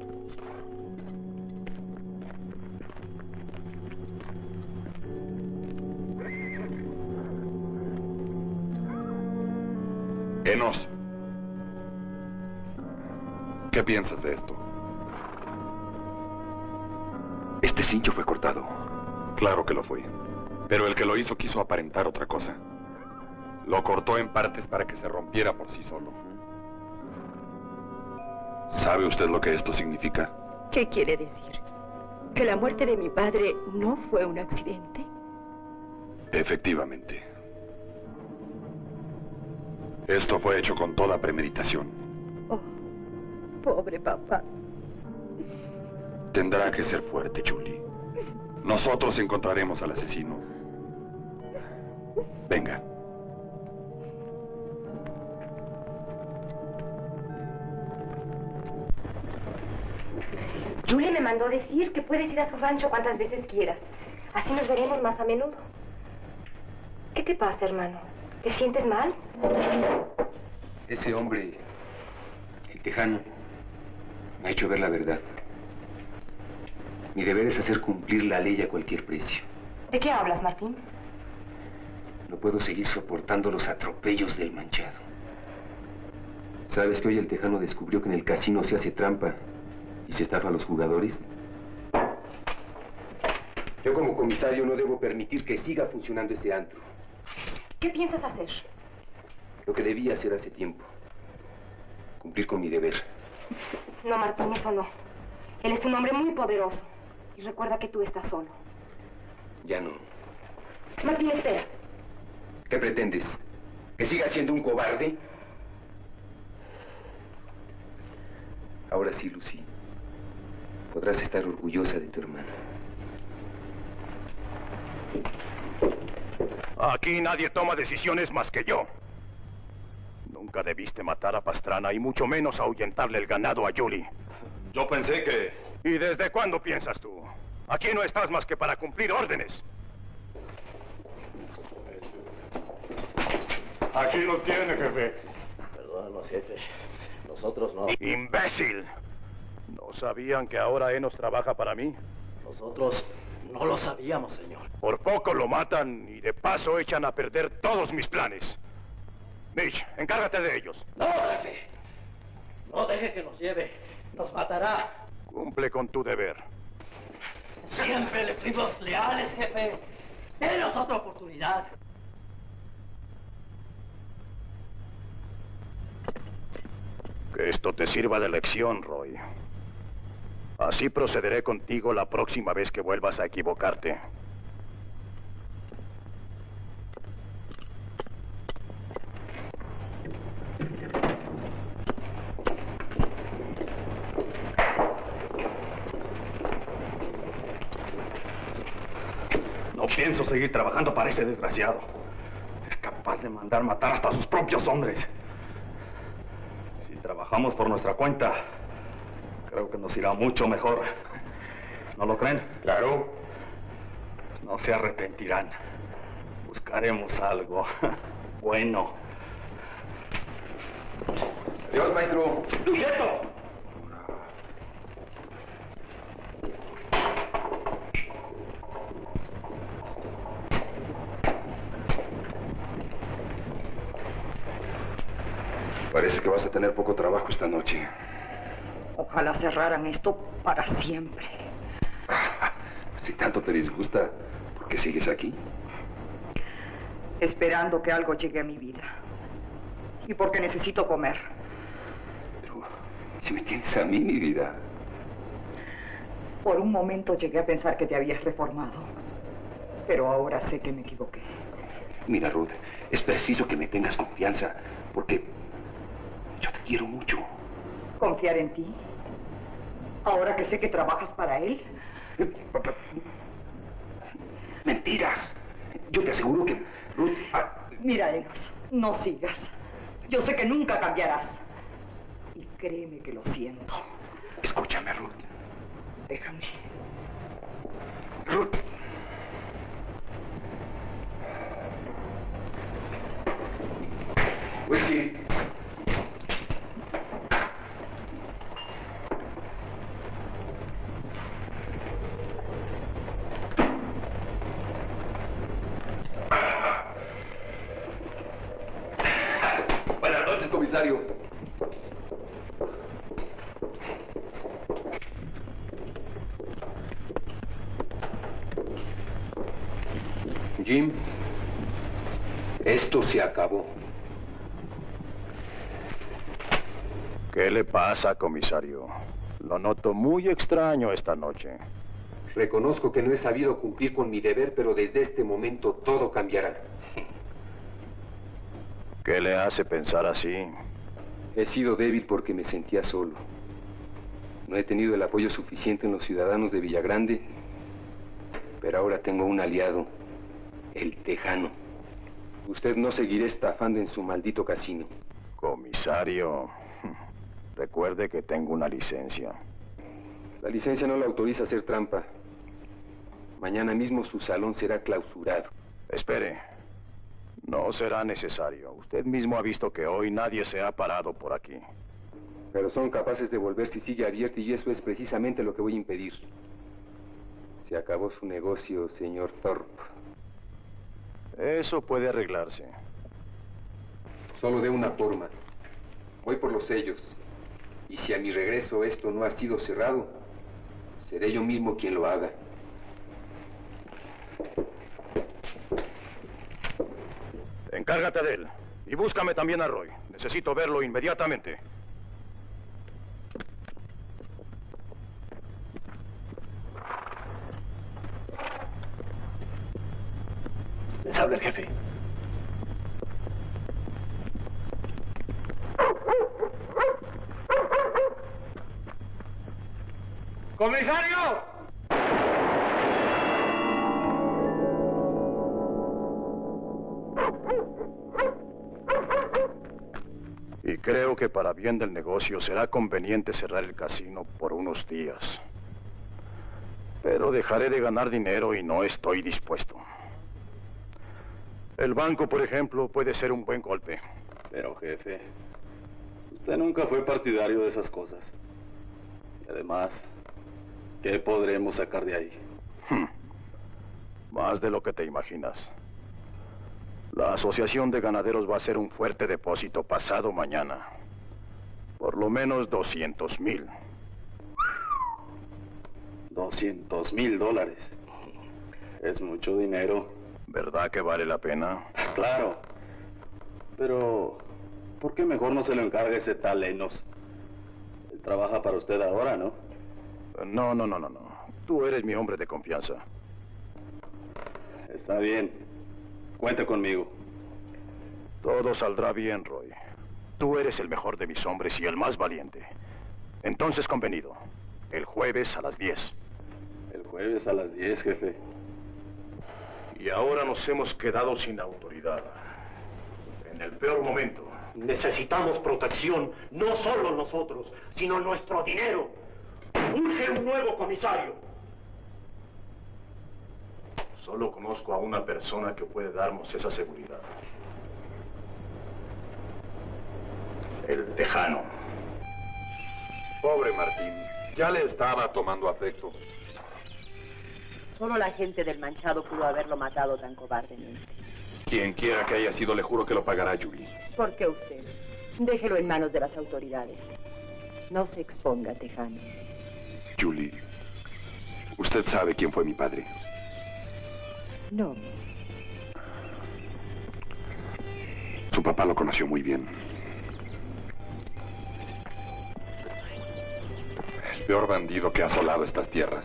Enos, ¿qué piensas de esto? Este cincho fue cortado. Claro que lo fue. Pero el que lo hizo quiso aparentar otra cosa. Lo cortó en partes para que se rompiera por sí solo. ¿Sabe usted lo que esto significa? ¿Qué quiere decir? ¿Que la muerte de mi padre no fue un accidente? Efectivamente. Esto fue hecho con toda premeditación. Oh, pobre papá. Tendrá que ser fuerte, Julie. Nosotros encontraremos al asesino. Venga. Julie me mandó decir que puedes ir a su rancho cuantas veces quieras. Así nos veremos más a menudo. ¿Qué te pasa, hermano? ¿Te sientes mal? Ese hombre, el tejano, me ha hecho ver la verdad. Mi deber es hacer cumplir la ley a cualquier precio. ¿De qué hablas, Martín? No puedo seguir soportando los atropellos del manchado. ¿Sabes que hoy el tejano descubrió que en el casino se hace trampa y se estafa a los jugadores? Yo como comisario no debo permitir que siga funcionando ese antro. ¿Qué piensas hacer? Lo que debía hacer hace tiempo. Cumplir con mi deber. No, Martín, eso no. Él es un hombre muy poderoso. Y recuerda que tú estás solo. Ya no. Martín, espera. ¿Qué pretendes? ¿Que siga siendo un cobarde? Ahora sí, Lucy. Podrás estar orgullosa de tu hermana. Aquí nadie toma decisiones más que yo. Nunca debiste matar a Pastrana y mucho menos ahuyentarle el ganado a Julie. Yo pensé que... ¿Y desde cuándo piensas tú? Aquí no estás más que para cumplir órdenes. Aquí lo tiene, jefe. Perdónanos, jefe. Nosotros no. ¡Imbécil! ¿No sabían que ahora Enos trabaja para mí? Nosotros no lo sabíamos, señor. Por poco lo matan y de paso echan a perder todos mis planes. Mitch, encárgate de ellos. No, jefe. No deje que nos lleve. Nos matará. Cumple con tu deber. Siempre le fuimos leales, jefe. Denos otra oportunidad. Que esto te sirva de lección, Roy. Así procederé contigo la próxima vez que vuelvas a equivocarte. No pienso seguir trabajando para ese desgraciado. Es capaz de mandar matar hasta a sus propios hombres. Si trabajamos por nuestra cuenta, creo que nos irá mucho mejor. ¿No lo creen? Claro. No se arrepentirán. Buscaremos algo bueno. Adiós, maestro. ¡Quieto! Parece que vas a tener poco trabajo esta noche. Ojalá cerraran esto para siempre. Si tanto te disgusta, ¿por qué sigues aquí? Esperando que algo llegue a mi vida. Y porque necesito comer. Pero si me tienes a mí, mi vida. Por un momento llegué a pensar que te habías reformado. Pero ahora sé que me equivoqué. Mira, Ruth, es preciso que me tengas confianza, porque yo te quiero mucho. ¿Confiar en ti? Ahora que sé que trabajas para él. Mentiras. Yo te aseguro que Ruth... ah, Mira, Enos, no sigas. Yo sé que nunca cambiarás. Y créeme que lo siento. Escúchame, Ruth. Déjame. Ruth. Whisky. Buenas noches, comisario. Jim, esto se acabó. ¿Qué le pasa, comisario? Lo noto muy extraño esta noche. Reconozco que no he sabido cumplir con mi deber, pero desde este momento todo cambiará. ¿Qué le hace pensar así? He sido débil porque me sentía solo. No he tenido el apoyo suficiente en los ciudadanos de Villagrande, pero ahora tengo un aliado, el Tejano. Usted no seguirá estafando en su maldito casino. Comisario, recuerde que tengo una licencia. La licencia no le autoriza a hacer trampa. Mañana mismo su salón será clausurado. Espere. No será necesario. Usted mismo ha visto que hoy nadie se ha parado por aquí. Pero son capaces de volver si sigue abierto y eso es precisamente lo que voy a impedir. Se acabó su negocio, señor Thorpe. Eso puede arreglarse. Solo de una forma. Voy por los sellos. Y si a mi regreso esto no ha sido cerrado, seré yo mismo quien lo haga. Encárgate de él. Y búscame también a Roy. Necesito verlo inmediatamente. Les habla el jefe. ¡Comisario! Y creo que para bien del negocio será conveniente cerrar el casino por unos días. Pero dejaré de ganar dinero y no estoy dispuesto. El banco, por ejemplo, puede ser un buen golpe. Pero, jefe, usted nunca fue partidario de esas cosas. Y además, ¿qué podremos sacar de ahí? Hmm. Más de lo que te imaginas. La Asociación de Ganaderos va a hacer un fuerte depósito pasado mañana. Por lo menos doscientos mil. Doscientos mil dólares. Es mucho dinero. ¿Verdad que vale la pena? Claro. Pero, ¿por qué mejor no se lo encarga ese tal Enos? Él trabaja para usted ahora, ¿no? No, no, no, no, no. Tú eres mi hombre de confianza. Está bien. Cuente conmigo. Todo saldrá bien, Roy. Tú eres el mejor de mis hombres y el más valiente. Entonces, convenido. El jueves a las diez. El jueves a las diez, jefe. Y ahora nos hemos quedado sin autoridad. En el peor momento. Necesitamos protección, no solo nosotros, sino nuestro dinero. Urge un nuevo comisario. Solo conozco a una persona que puede darnos esa seguridad. El Tejano. Pobre Martín. Ya le estaba tomando afecto. Solo la gente del Manchado pudo haberlo matado tan cobardemente. Quien quiera que haya sido, le juro que lo pagará Julie. ¿Por qué usted? Déjelo en manos de las autoridades. No se exponga, Tejano. Julie, usted sabe quién fue mi padre. No. Su papá lo conoció muy bien. El peor bandido que ha asolado estas tierras.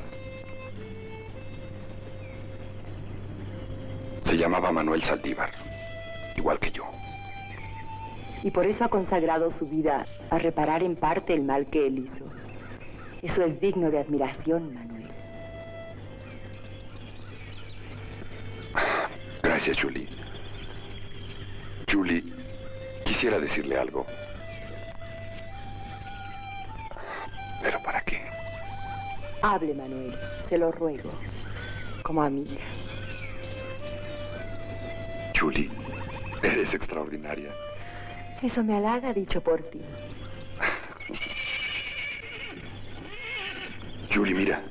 Se llamaba Manuel Saldívar, igual que yo. Y por eso ha consagrado su vida a reparar en parte el mal que él hizo. Eso es digno de admiración, Manuel. Gracias, Julie. Julie, quisiera decirle algo. ¿Pero para qué? Hable, Manuel, se lo ruego, como amiga. Julie, eres extraordinaria. Eso me halaga, dicho por ti. Julie, mira.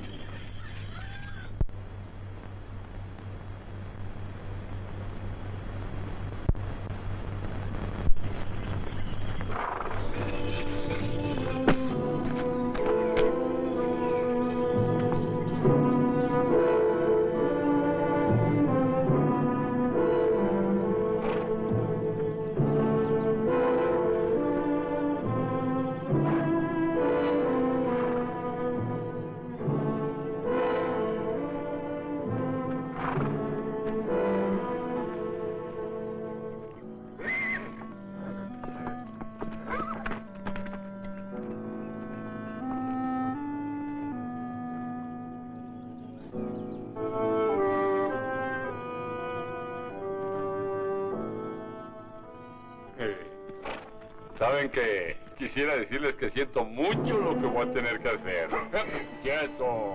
Saben que quisiera decirles que siento mucho lo que voy a tener que hacer. Siento.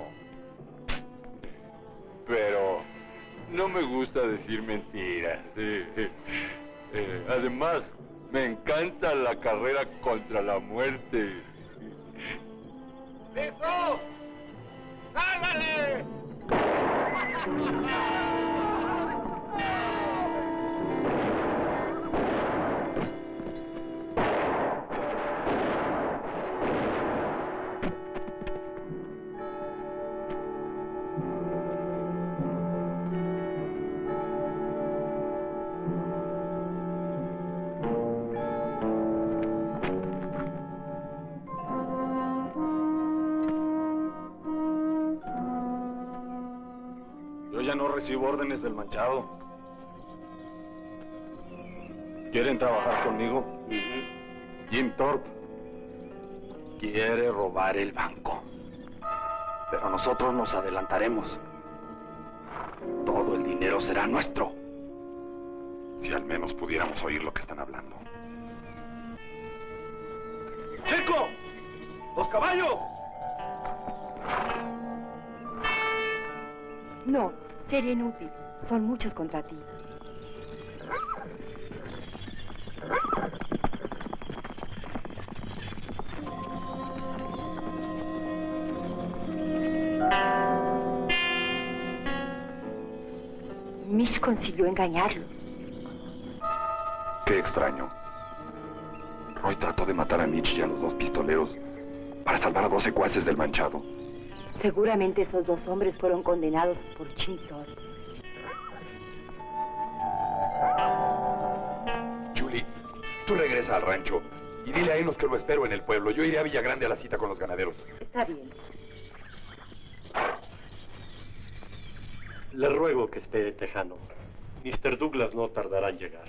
Pero no me gusta decir mentiras. Eh, eh, además, me encanta la carrera contra la muerte. ¡Listo! ¡Ándale! Ya no recibo órdenes del manchado. ¿Quieren trabajar conmigo? Jim Thorpe quiere robar el banco. Pero nosotros nos adelantaremos. Todo el dinero será nuestro. Si al menos pudiéramos oír lo que están hablando. ¡Checo! ¡Los caballos! No, sería inútil. Son muchos contra ti. Mitch consiguió engañarlos. Qué extraño. Roy trató de matar a Mitch y a los dos pistoleros para salvar a dos secuaces del manchado. Seguramente esos dos hombres fueron condenados por Jim Thorpe. Julie, tú regresa al rancho y dile a Enos que lo espero en el pueblo. Yo iré a Villagrande a la cita con los ganaderos. Está bien. Le ruego que espere, Tejano. mister Douglas no tardará en llegar.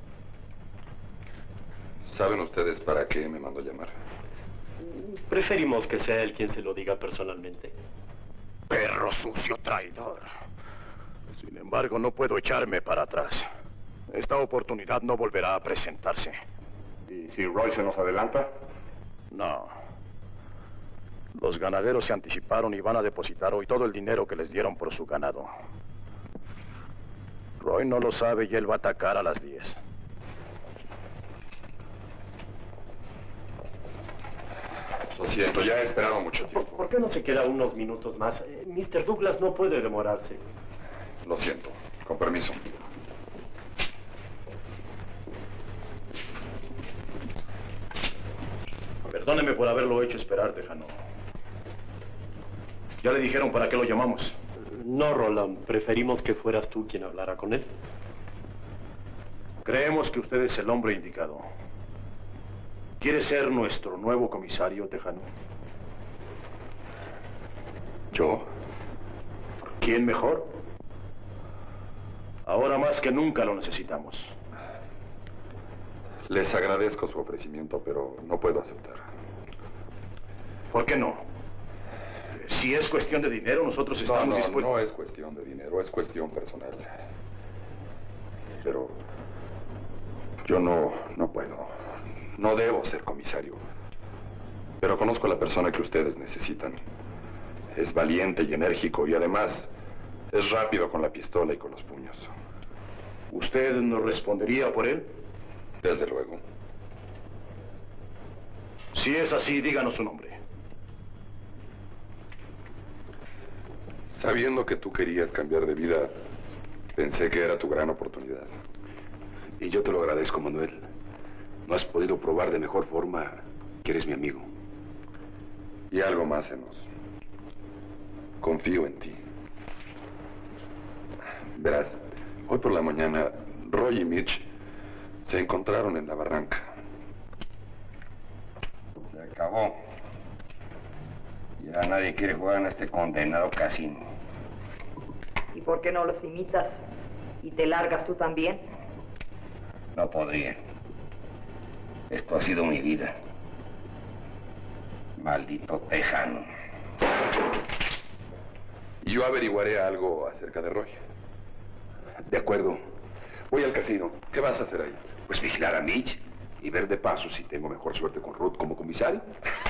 ¿Saben ustedes para qué me mandó llamar? Preferimos que sea él quien se lo diga personalmente. Perro sucio traidor. Sin embargo, no puedo echarme para atrás. Esta oportunidad no volverá a presentarse. ¿Y si Roy se nos adelanta? No. Los ganaderos se anticiparon y van a depositar hoy todo el dinero que les dieron por su ganado. Roy no lo sabe y él va a atacar a las diez. Lo siento, ya he esperado mucho tiempo. ¿Por, ¿Por qué no se queda unos minutos más? Eh, mister Douglas no puede demorarse. Lo siento. Con permiso. Perdóneme por haberlo hecho esperar, Tejano. ¿Ya le dijeron para qué lo llamamos? No, Roland. Preferimos que fueras tú quien hablara con él. Creemos que usted es el hombre indicado. ¿Quiere ser nuestro nuevo comisario, Tejano? ¿Yo? ¿Quién mejor? Ahora más que nunca lo necesitamos. Les agradezco su ofrecimiento, pero no puedo aceptar. ¿Por qué no? Si es cuestión de dinero, nosotros estamos no, no, dispuestos... No es cuestión de dinero, es cuestión personal. Pero Yo no, no puedo. No debo ser comisario. Pero conozco a la persona que ustedes necesitan. Es valiente y enérgico y además es rápido con la pistola y con los puños. ¿Usted nos respondería por él? Desde luego. Si es así, díganos su nombre. Sabiendo que tú querías cambiar de vida, pensé que era tu gran oportunidad. Y yo te lo agradezco, Manuel. No has podido probar de mejor forma que eres mi amigo. Y algo más, Enos. Confío en ti. Verás, hoy por la mañana, Roy y Mitch se encontraron en la barranca. Se acabó. Ya nadie quiere jugar en este condenado casino. ¿Y por qué no los imitas y te largas tú también? No podría. Esto ha sido mi vida. Maldito tejano. Y yo averiguaré algo acerca de Roy. De acuerdo. Voy al casino. ¿Qué vas a hacer ahí? Pues vigilar a Mitch y ver de paso si tengo mejor suerte con Ruth como comisario.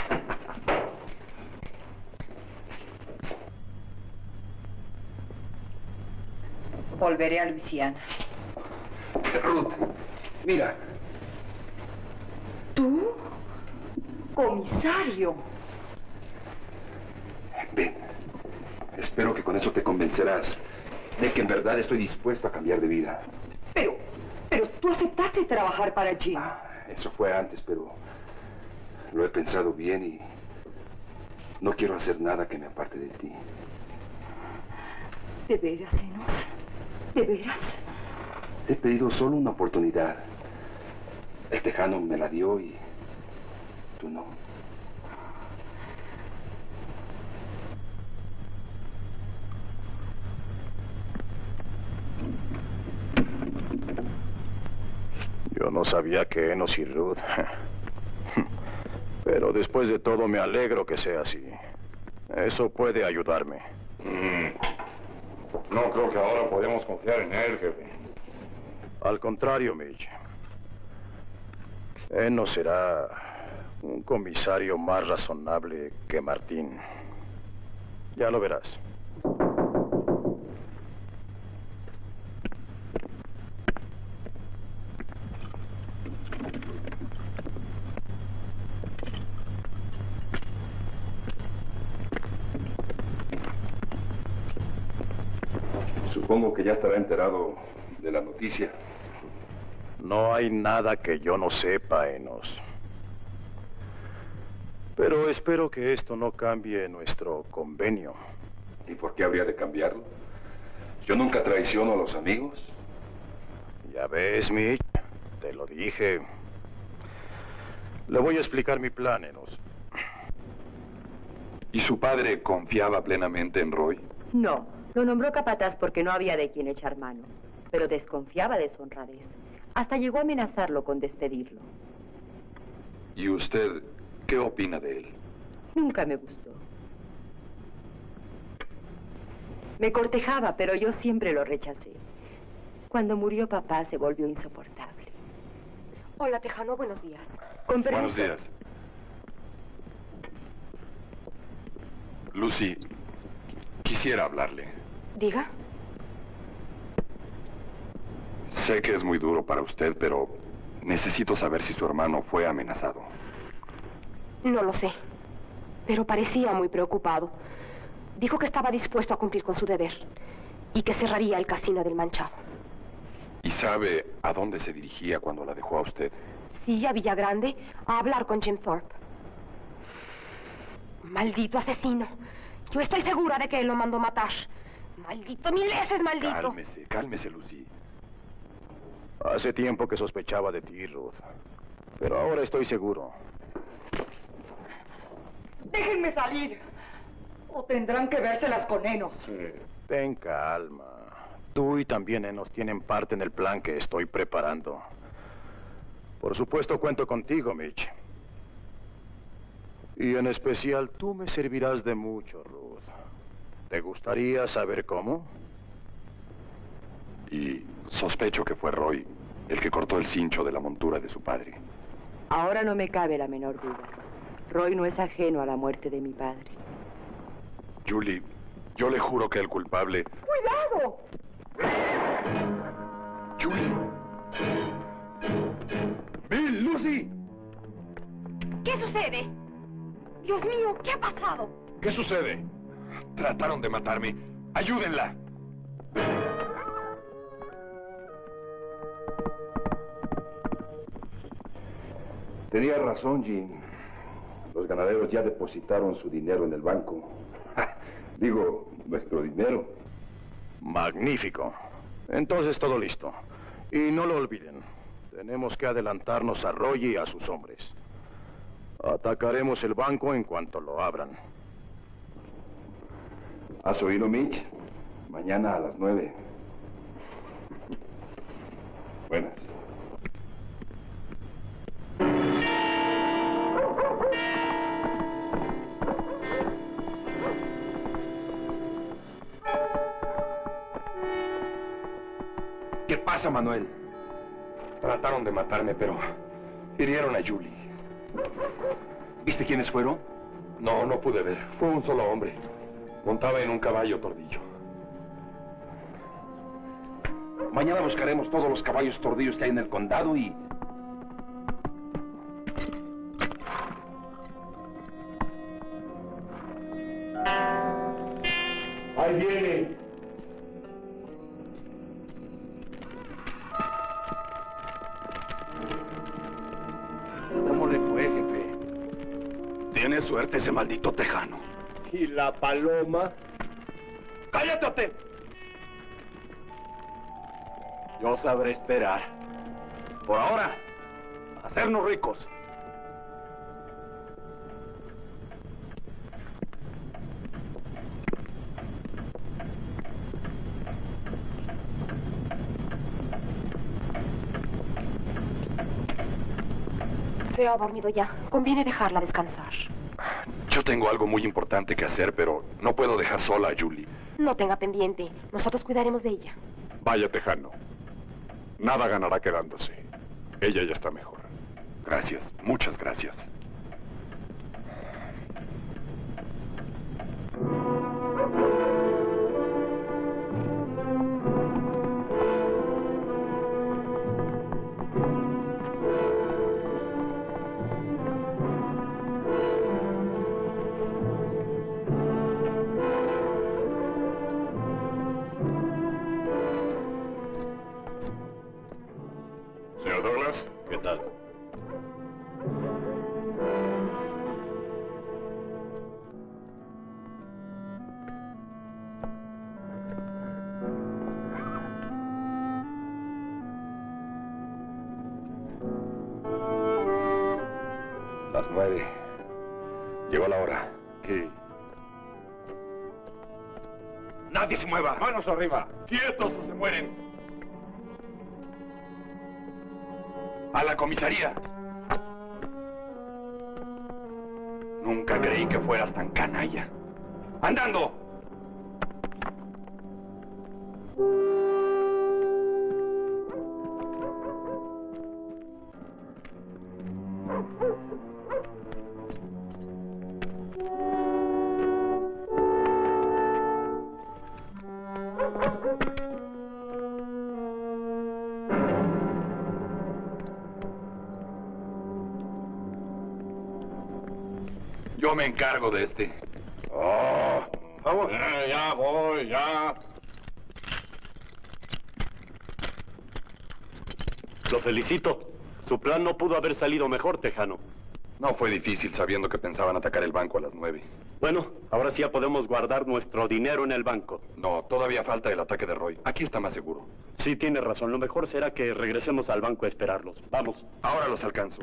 Volveré a Luisiana. Ruth, mira. ¿Tú? Comisario. Ven. Espero que con eso te convencerás de que en verdad estoy dispuesto a cambiar de vida. Pero, pero tú aceptaste trabajar para Jim. Ah, eso fue antes, pero lo he pensado bien y no quiero hacer nada que me aparte de ti. ¿De veras, Enos? ¿De veras? Te he pedido solo una oportunidad. El tejano me la dio y tú no. Yo no sabía que Enos y Ruth. Pero después de todo me alegro que sea así. Eso puede ayudarme. Mm. No creo que ahora podemos confiar en él, jefe. Al contrario, Mitch. Enos será un comisario más razonable que Martín. Ya lo verás. Supongo que ya estará enterado de la noticia. No hay nada que yo no sepa, Enos. Pero espero que esto no cambie nuestro convenio. ¿Y por qué habría de cambiarlo? Yo nunca traiciono a los amigos. Ya ves, Mitch, te lo dije. Le voy a explicar mi plan, Enos. ¿Y su padre confiaba plenamente en Roy? No, lo nombró capataz porque no había de quien echar mano, pero desconfiaba de su honradez. Hasta llegó a amenazarlo con despedirlo. ¿Y usted qué opina de él? Nunca me gustó. Me cortejaba, pero yo siempre lo rechacé. Cuando murió papá se volvió insoportable. Hola, Tejano, buenos días. Con permiso. Buenos días. Lucy, quisiera hablarle. Diga. Sé que es muy duro para usted, pero necesito saber si su hermano fue amenazado. No lo sé, pero parecía muy preocupado. Dijo que estaba dispuesto a cumplir con su deber y que cerraría el casino del Manchado. ¿Y sabe a dónde se dirigía cuando la dejó a usted? Sí, a Villagrande, a hablar con Jim Thorpe. Maldito asesino. Yo estoy segura de que él lo mandó matar. Maldito, mil veces maldito. Cálmese, cálmese, Lucy. Hace tiempo que sospechaba de ti, Ruth. Pero ahora estoy seguro. Déjenme salir. O tendrán que vérselas con Enos. Sí. Ten calma. Tú y también Enos tienen parte en el plan que estoy preparando. Por supuesto cuento contigo, Mitch. Y en especial tú me servirás de mucho, Ruth. ¿Te gustaría saber cómo? Y sospecho que fue Roy el que cortó el cincho de la montura de su padre. Ahora no me cabe la menor duda. Roy no es ajeno a la muerte de mi padre. Julie, yo le juro que el culpable... ¡Cuidado! Julie. Bill, Lucy. ¿Qué sucede? Dios mío, ¿qué ha pasado? ¿Qué sucede? Trataron de matarme. Ayúdenla. Tenía razón, Jim. Los ganaderos ya depositaron su dinero en el banco. Digo, nuestro dinero. Magnífico. Entonces todo listo. Y no lo olviden. Tenemos que adelantarnos a Roy y a sus hombres. Atacaremos el banco en cuanto lo abran. ¿Has oído, Mitch? Mañana a las nueve. Buenas. ¿Qué pasa, Manuel? Trataron de matarme, pero hirieron a Julie. ¿Viste quiénes fueron? No, no pude ver. Fue un solo hombre. Montaba en un caballo tordillo. Mañana buscaremos todos los caballos tordillos que hay en el condado y... Ahí viene. ¿Cómo le fue, jefe? Tiene suerte ese maldito tejano. ¿Y la paloma? ¡Cállate, Ote! Yo sabré esperar. Por ahora, hacernos ricos. Se ha dormido ya. Conviene dejarla descansar. Yo tengo algo muy importante que hacer, pero no puedo dejar sola a Julie. No tenga pendiente. Nosotros cuidaremos de ella. Vaya, tejano. Nada ganará quedándose. Ella ya está mejor. Gracias, muchas gracias. Señor Douglas, ¿qué tal? Las nueve. Llegó la hora. ¿Qué? ¡Nadie se mueva! ¡Manos arriba! ¡Quietos o se mueren! ¡A la comisaría! Nunca creí que fueras tan canalla. ¡Andando! Yo me encargo de este. ¡Oh! Vamos. Eh, ya voy, ya. Lo felicito. Su plan no pudo haber salido mejor, tejano. No fue difícil sabiendo que pensaban atacar el banco a las nueve. Bueno, ahora sí ya podemos guardar nuestro dinero en el banco. No, todavía falta el ataque de Roy. Aquí está más seguro. Sí, tiene razón. Lo mejor será que regresemos al banco a esperarlos. Vamos. Ahora los alcanzo.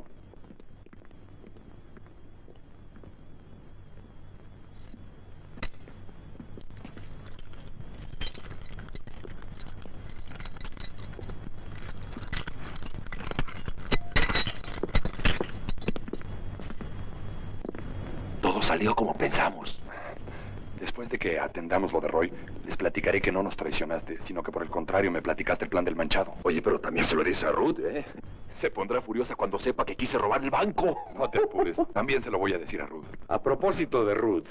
Todo salió como pensamos. Después Después de que atendamos lo de Roy, les platicaré que no nos traicionaste, sino que por el contrario me platicaste el plan del manchado. Oye, pero también se lo dices a Ruth, ¿eh? Se pondrá furiosa cuando sepa que quise robar el banco. No te apures, también se lo voy a decir a Ruth. A propósito de Ruth,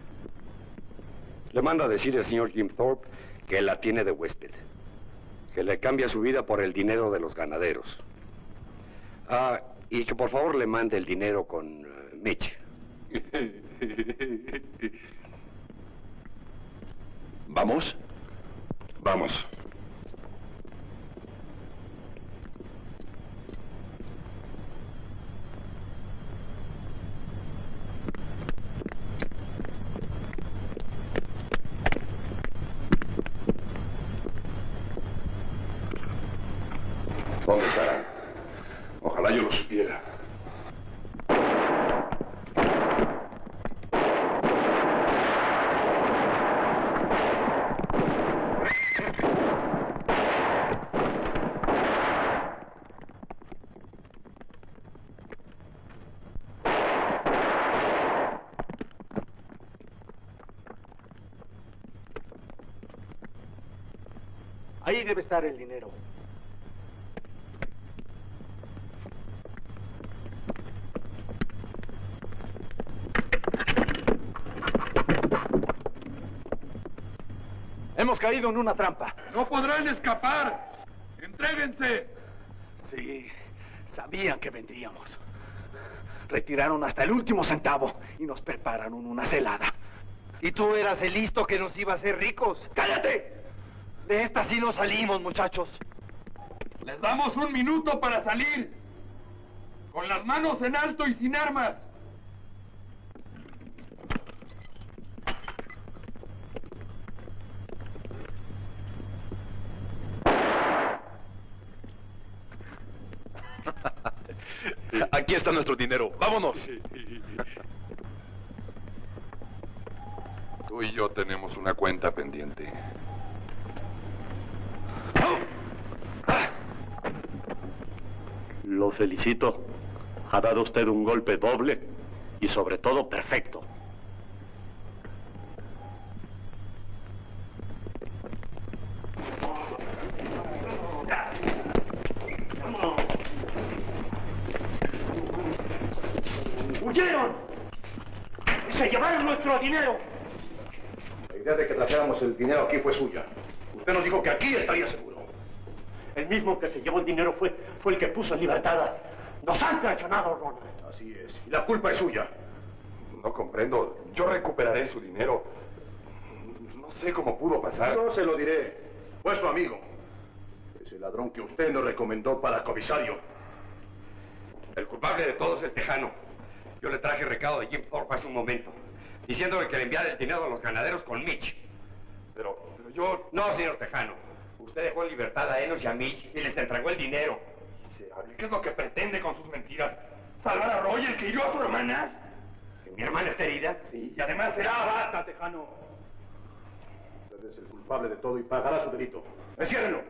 le manda a decir al señor Jim Thorpe que la tiene de huésped, que le cambia su vida por el dinero de los ganaderos. Ah, y que por favor le mande el dinero con uh, Mitch. ¿Vamos? Vamos. ¿Dónde estarán? Ojalá yo lo supiera. Ahí debe estar el dinero. Hemos caído en una trampa. ¡No podrán escapar! ¡Entréguense! Sí, sabían que vendríamos. Retiraron hasta el último centavo y nos prepararon una celada. ¿Y tú eras el listo que nos iba a hacer ricos? ¡Cállate! De esta sí no salimos, muchachos. Les damos un minuto para salir. Con las manos en alto y sin armas. Aquí está nuestro dinero. ¡Vámonos! Tú y yo tenemos una cuenta pendiente. Lo felicito. Ha dado usted un golpe doble y sobre todo perfecto. ¡Huyeron! ¡Se llevaron nuestro dinero! La idea de que trajéramos el dinero aquí fue suya. Usted nos dijo que aquí estaría seguro. El mismo que se llevó el dinero fue, fue el que puso en libertad. Nos han traicionado, Ronald. Así es. Y la culpa es suya. No comprendo. Yo recuperaré su dinero. No sé cómo pudo pasar. Yo se lo diré. Fue su amigo. Ese ladrón que usted nos recomendó para comisario. El culpable de todo es el tejano. Yo le traje recado de Jim Thorpe hace un momento, diciéndole que le enviara el dinero a los ganaderos con Mitch. Pero, pero yo... No, señor Tejano. Usted dejó en libertad a Enos y a Mitch y les entregó el dinero. ¿Qué es lo que pretende con sus mentiras? ¿Salvar a Roy, el que hirió a su hermana? ¿Que mi hermana está herida? Sí, y además será... ¡Ya basta, Tejano! Usted es el culpable de todo y pagará su delito. ¡Enciérrenlo!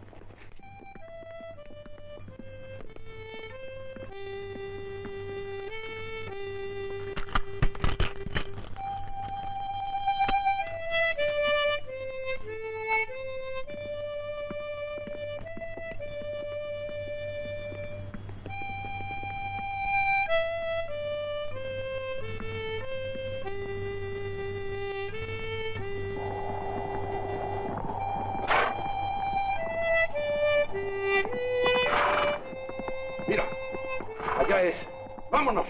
Mira, allá es. ¡Vámonos!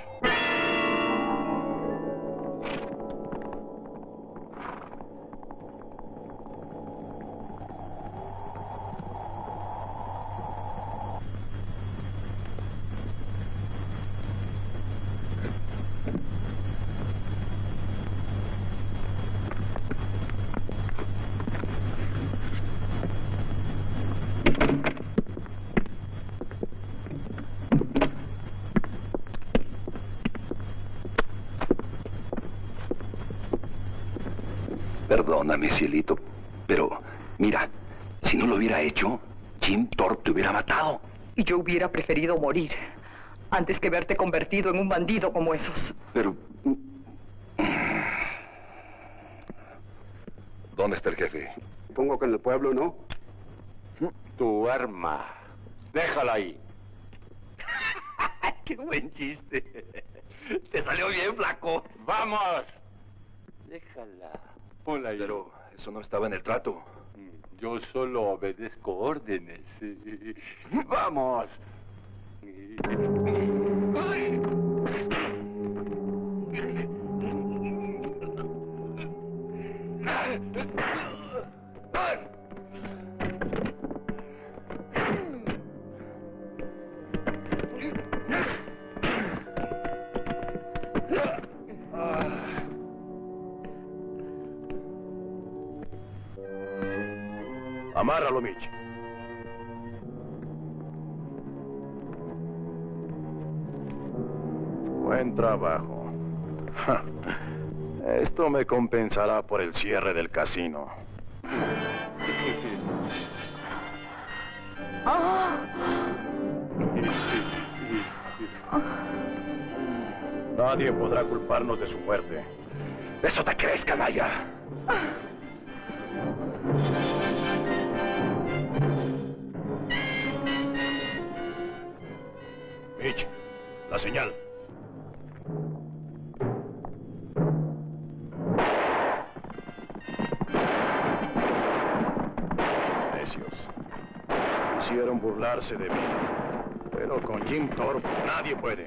Perdóname, cielito, pero mira, si no lo hubiera hecho, Jim Thorpe te hubiera matado. Y yo hubiera preferido morir antes que verte convertido en un bandido como esos. Pero... ¿Dónde está el jefe? Supongo que en el pueblo, ¿no? Tu arma. Déjala ahí. ¡Qué buen chiste! Te salió bien, flaco. ¡Vamos! Déjala. Ponla ahí. Pero eso no estaba en el trato. Yo solo obedezco órdenes. ¡Vamos! Amárralo, Mitch. Buen trabajo. Ja. Esto me compensará por el cierre del casino. Nadie podrá culparnos de su muerte. ¿Eso te crees, canalla? Mitch, la señal. Necios. Quisieron burlarse de mí, pero con Jim Thorpe nadie puede.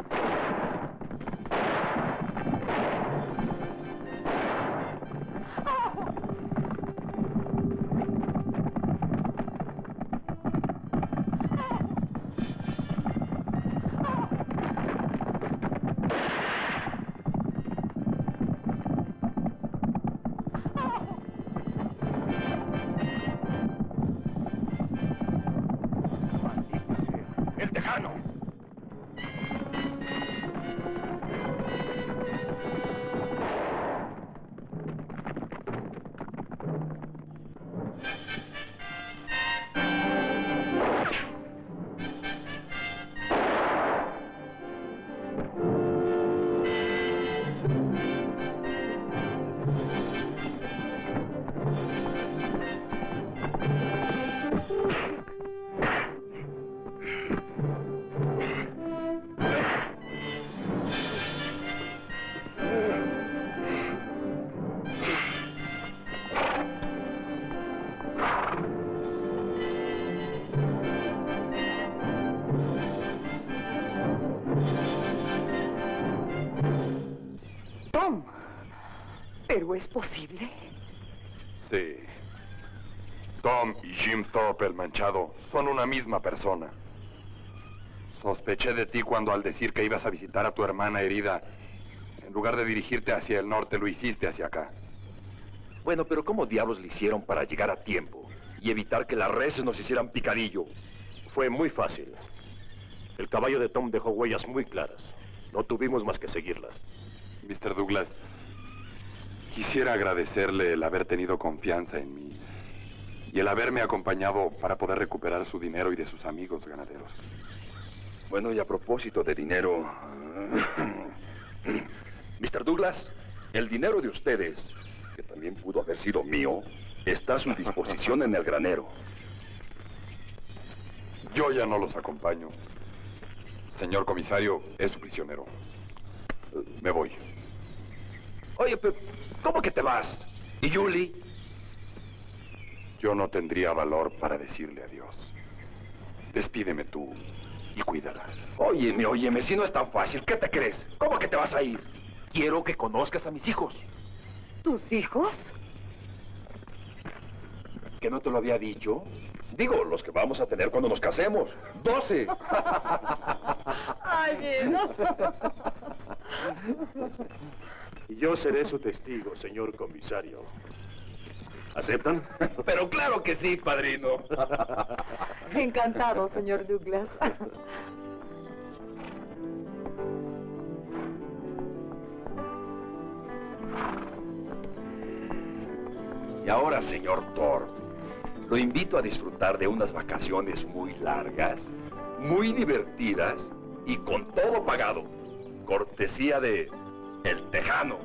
¿Pero es posible? Sí. Tom y Jim Thorpe, el manchado, son una misma persona. Sospeché de ti cuando al decir que ibas a visitar a tu hermana herida, en lugar de dirigirte hacia el norte, lo hiciste hacia acá. Bueno, pero ¿cómo diablos le hicieron para llegar a tiempo y evitar que las reses nos hicieran picadillo? Fue muy fácil. El caballo de Tom dejó huellas muy claras. No tuvimos más que seguirlas. mister Douglas, quisiera agradecerle el haber tenido confianza en mí y el haberme acompañado para poder recuperar su dinero y de sus amigos ganaderos. Bueno, y a propósito de dinero... mister Douglas, el dinero de ustedes, que también pudo haber sido mío, está a su disposición en el granero. Yo ya no los acompaño. Señor comisario, es su prisionero. Me voy. Oye, pero ¿cómo que te vas? ¿Y Julie? Yo no tendría valor para decirle adiós. Despídeme tú y cuídala. Óyeme, óyeme, si no es tan fácil, ¿qué te crees? ¿Cómo que te vas a ir? Quiero que conozcas a mis hijos. ¿Tus hijos? ¿Que no te lo había dicho? Digo, los que vamos a tener cuando nos casemos. ¡Doce! ¡Ay, Dios! Y yo seré su testigo, señor comisario. ¿Aceptan? Pero claro que sí, padrino. Encantado, señor Douglas. Y ahora, señor Thorpe, lo invito a disfrutar de unas vacaciones muy largas, muy divertidas y con todo pagado. Cortesía de El Tejano.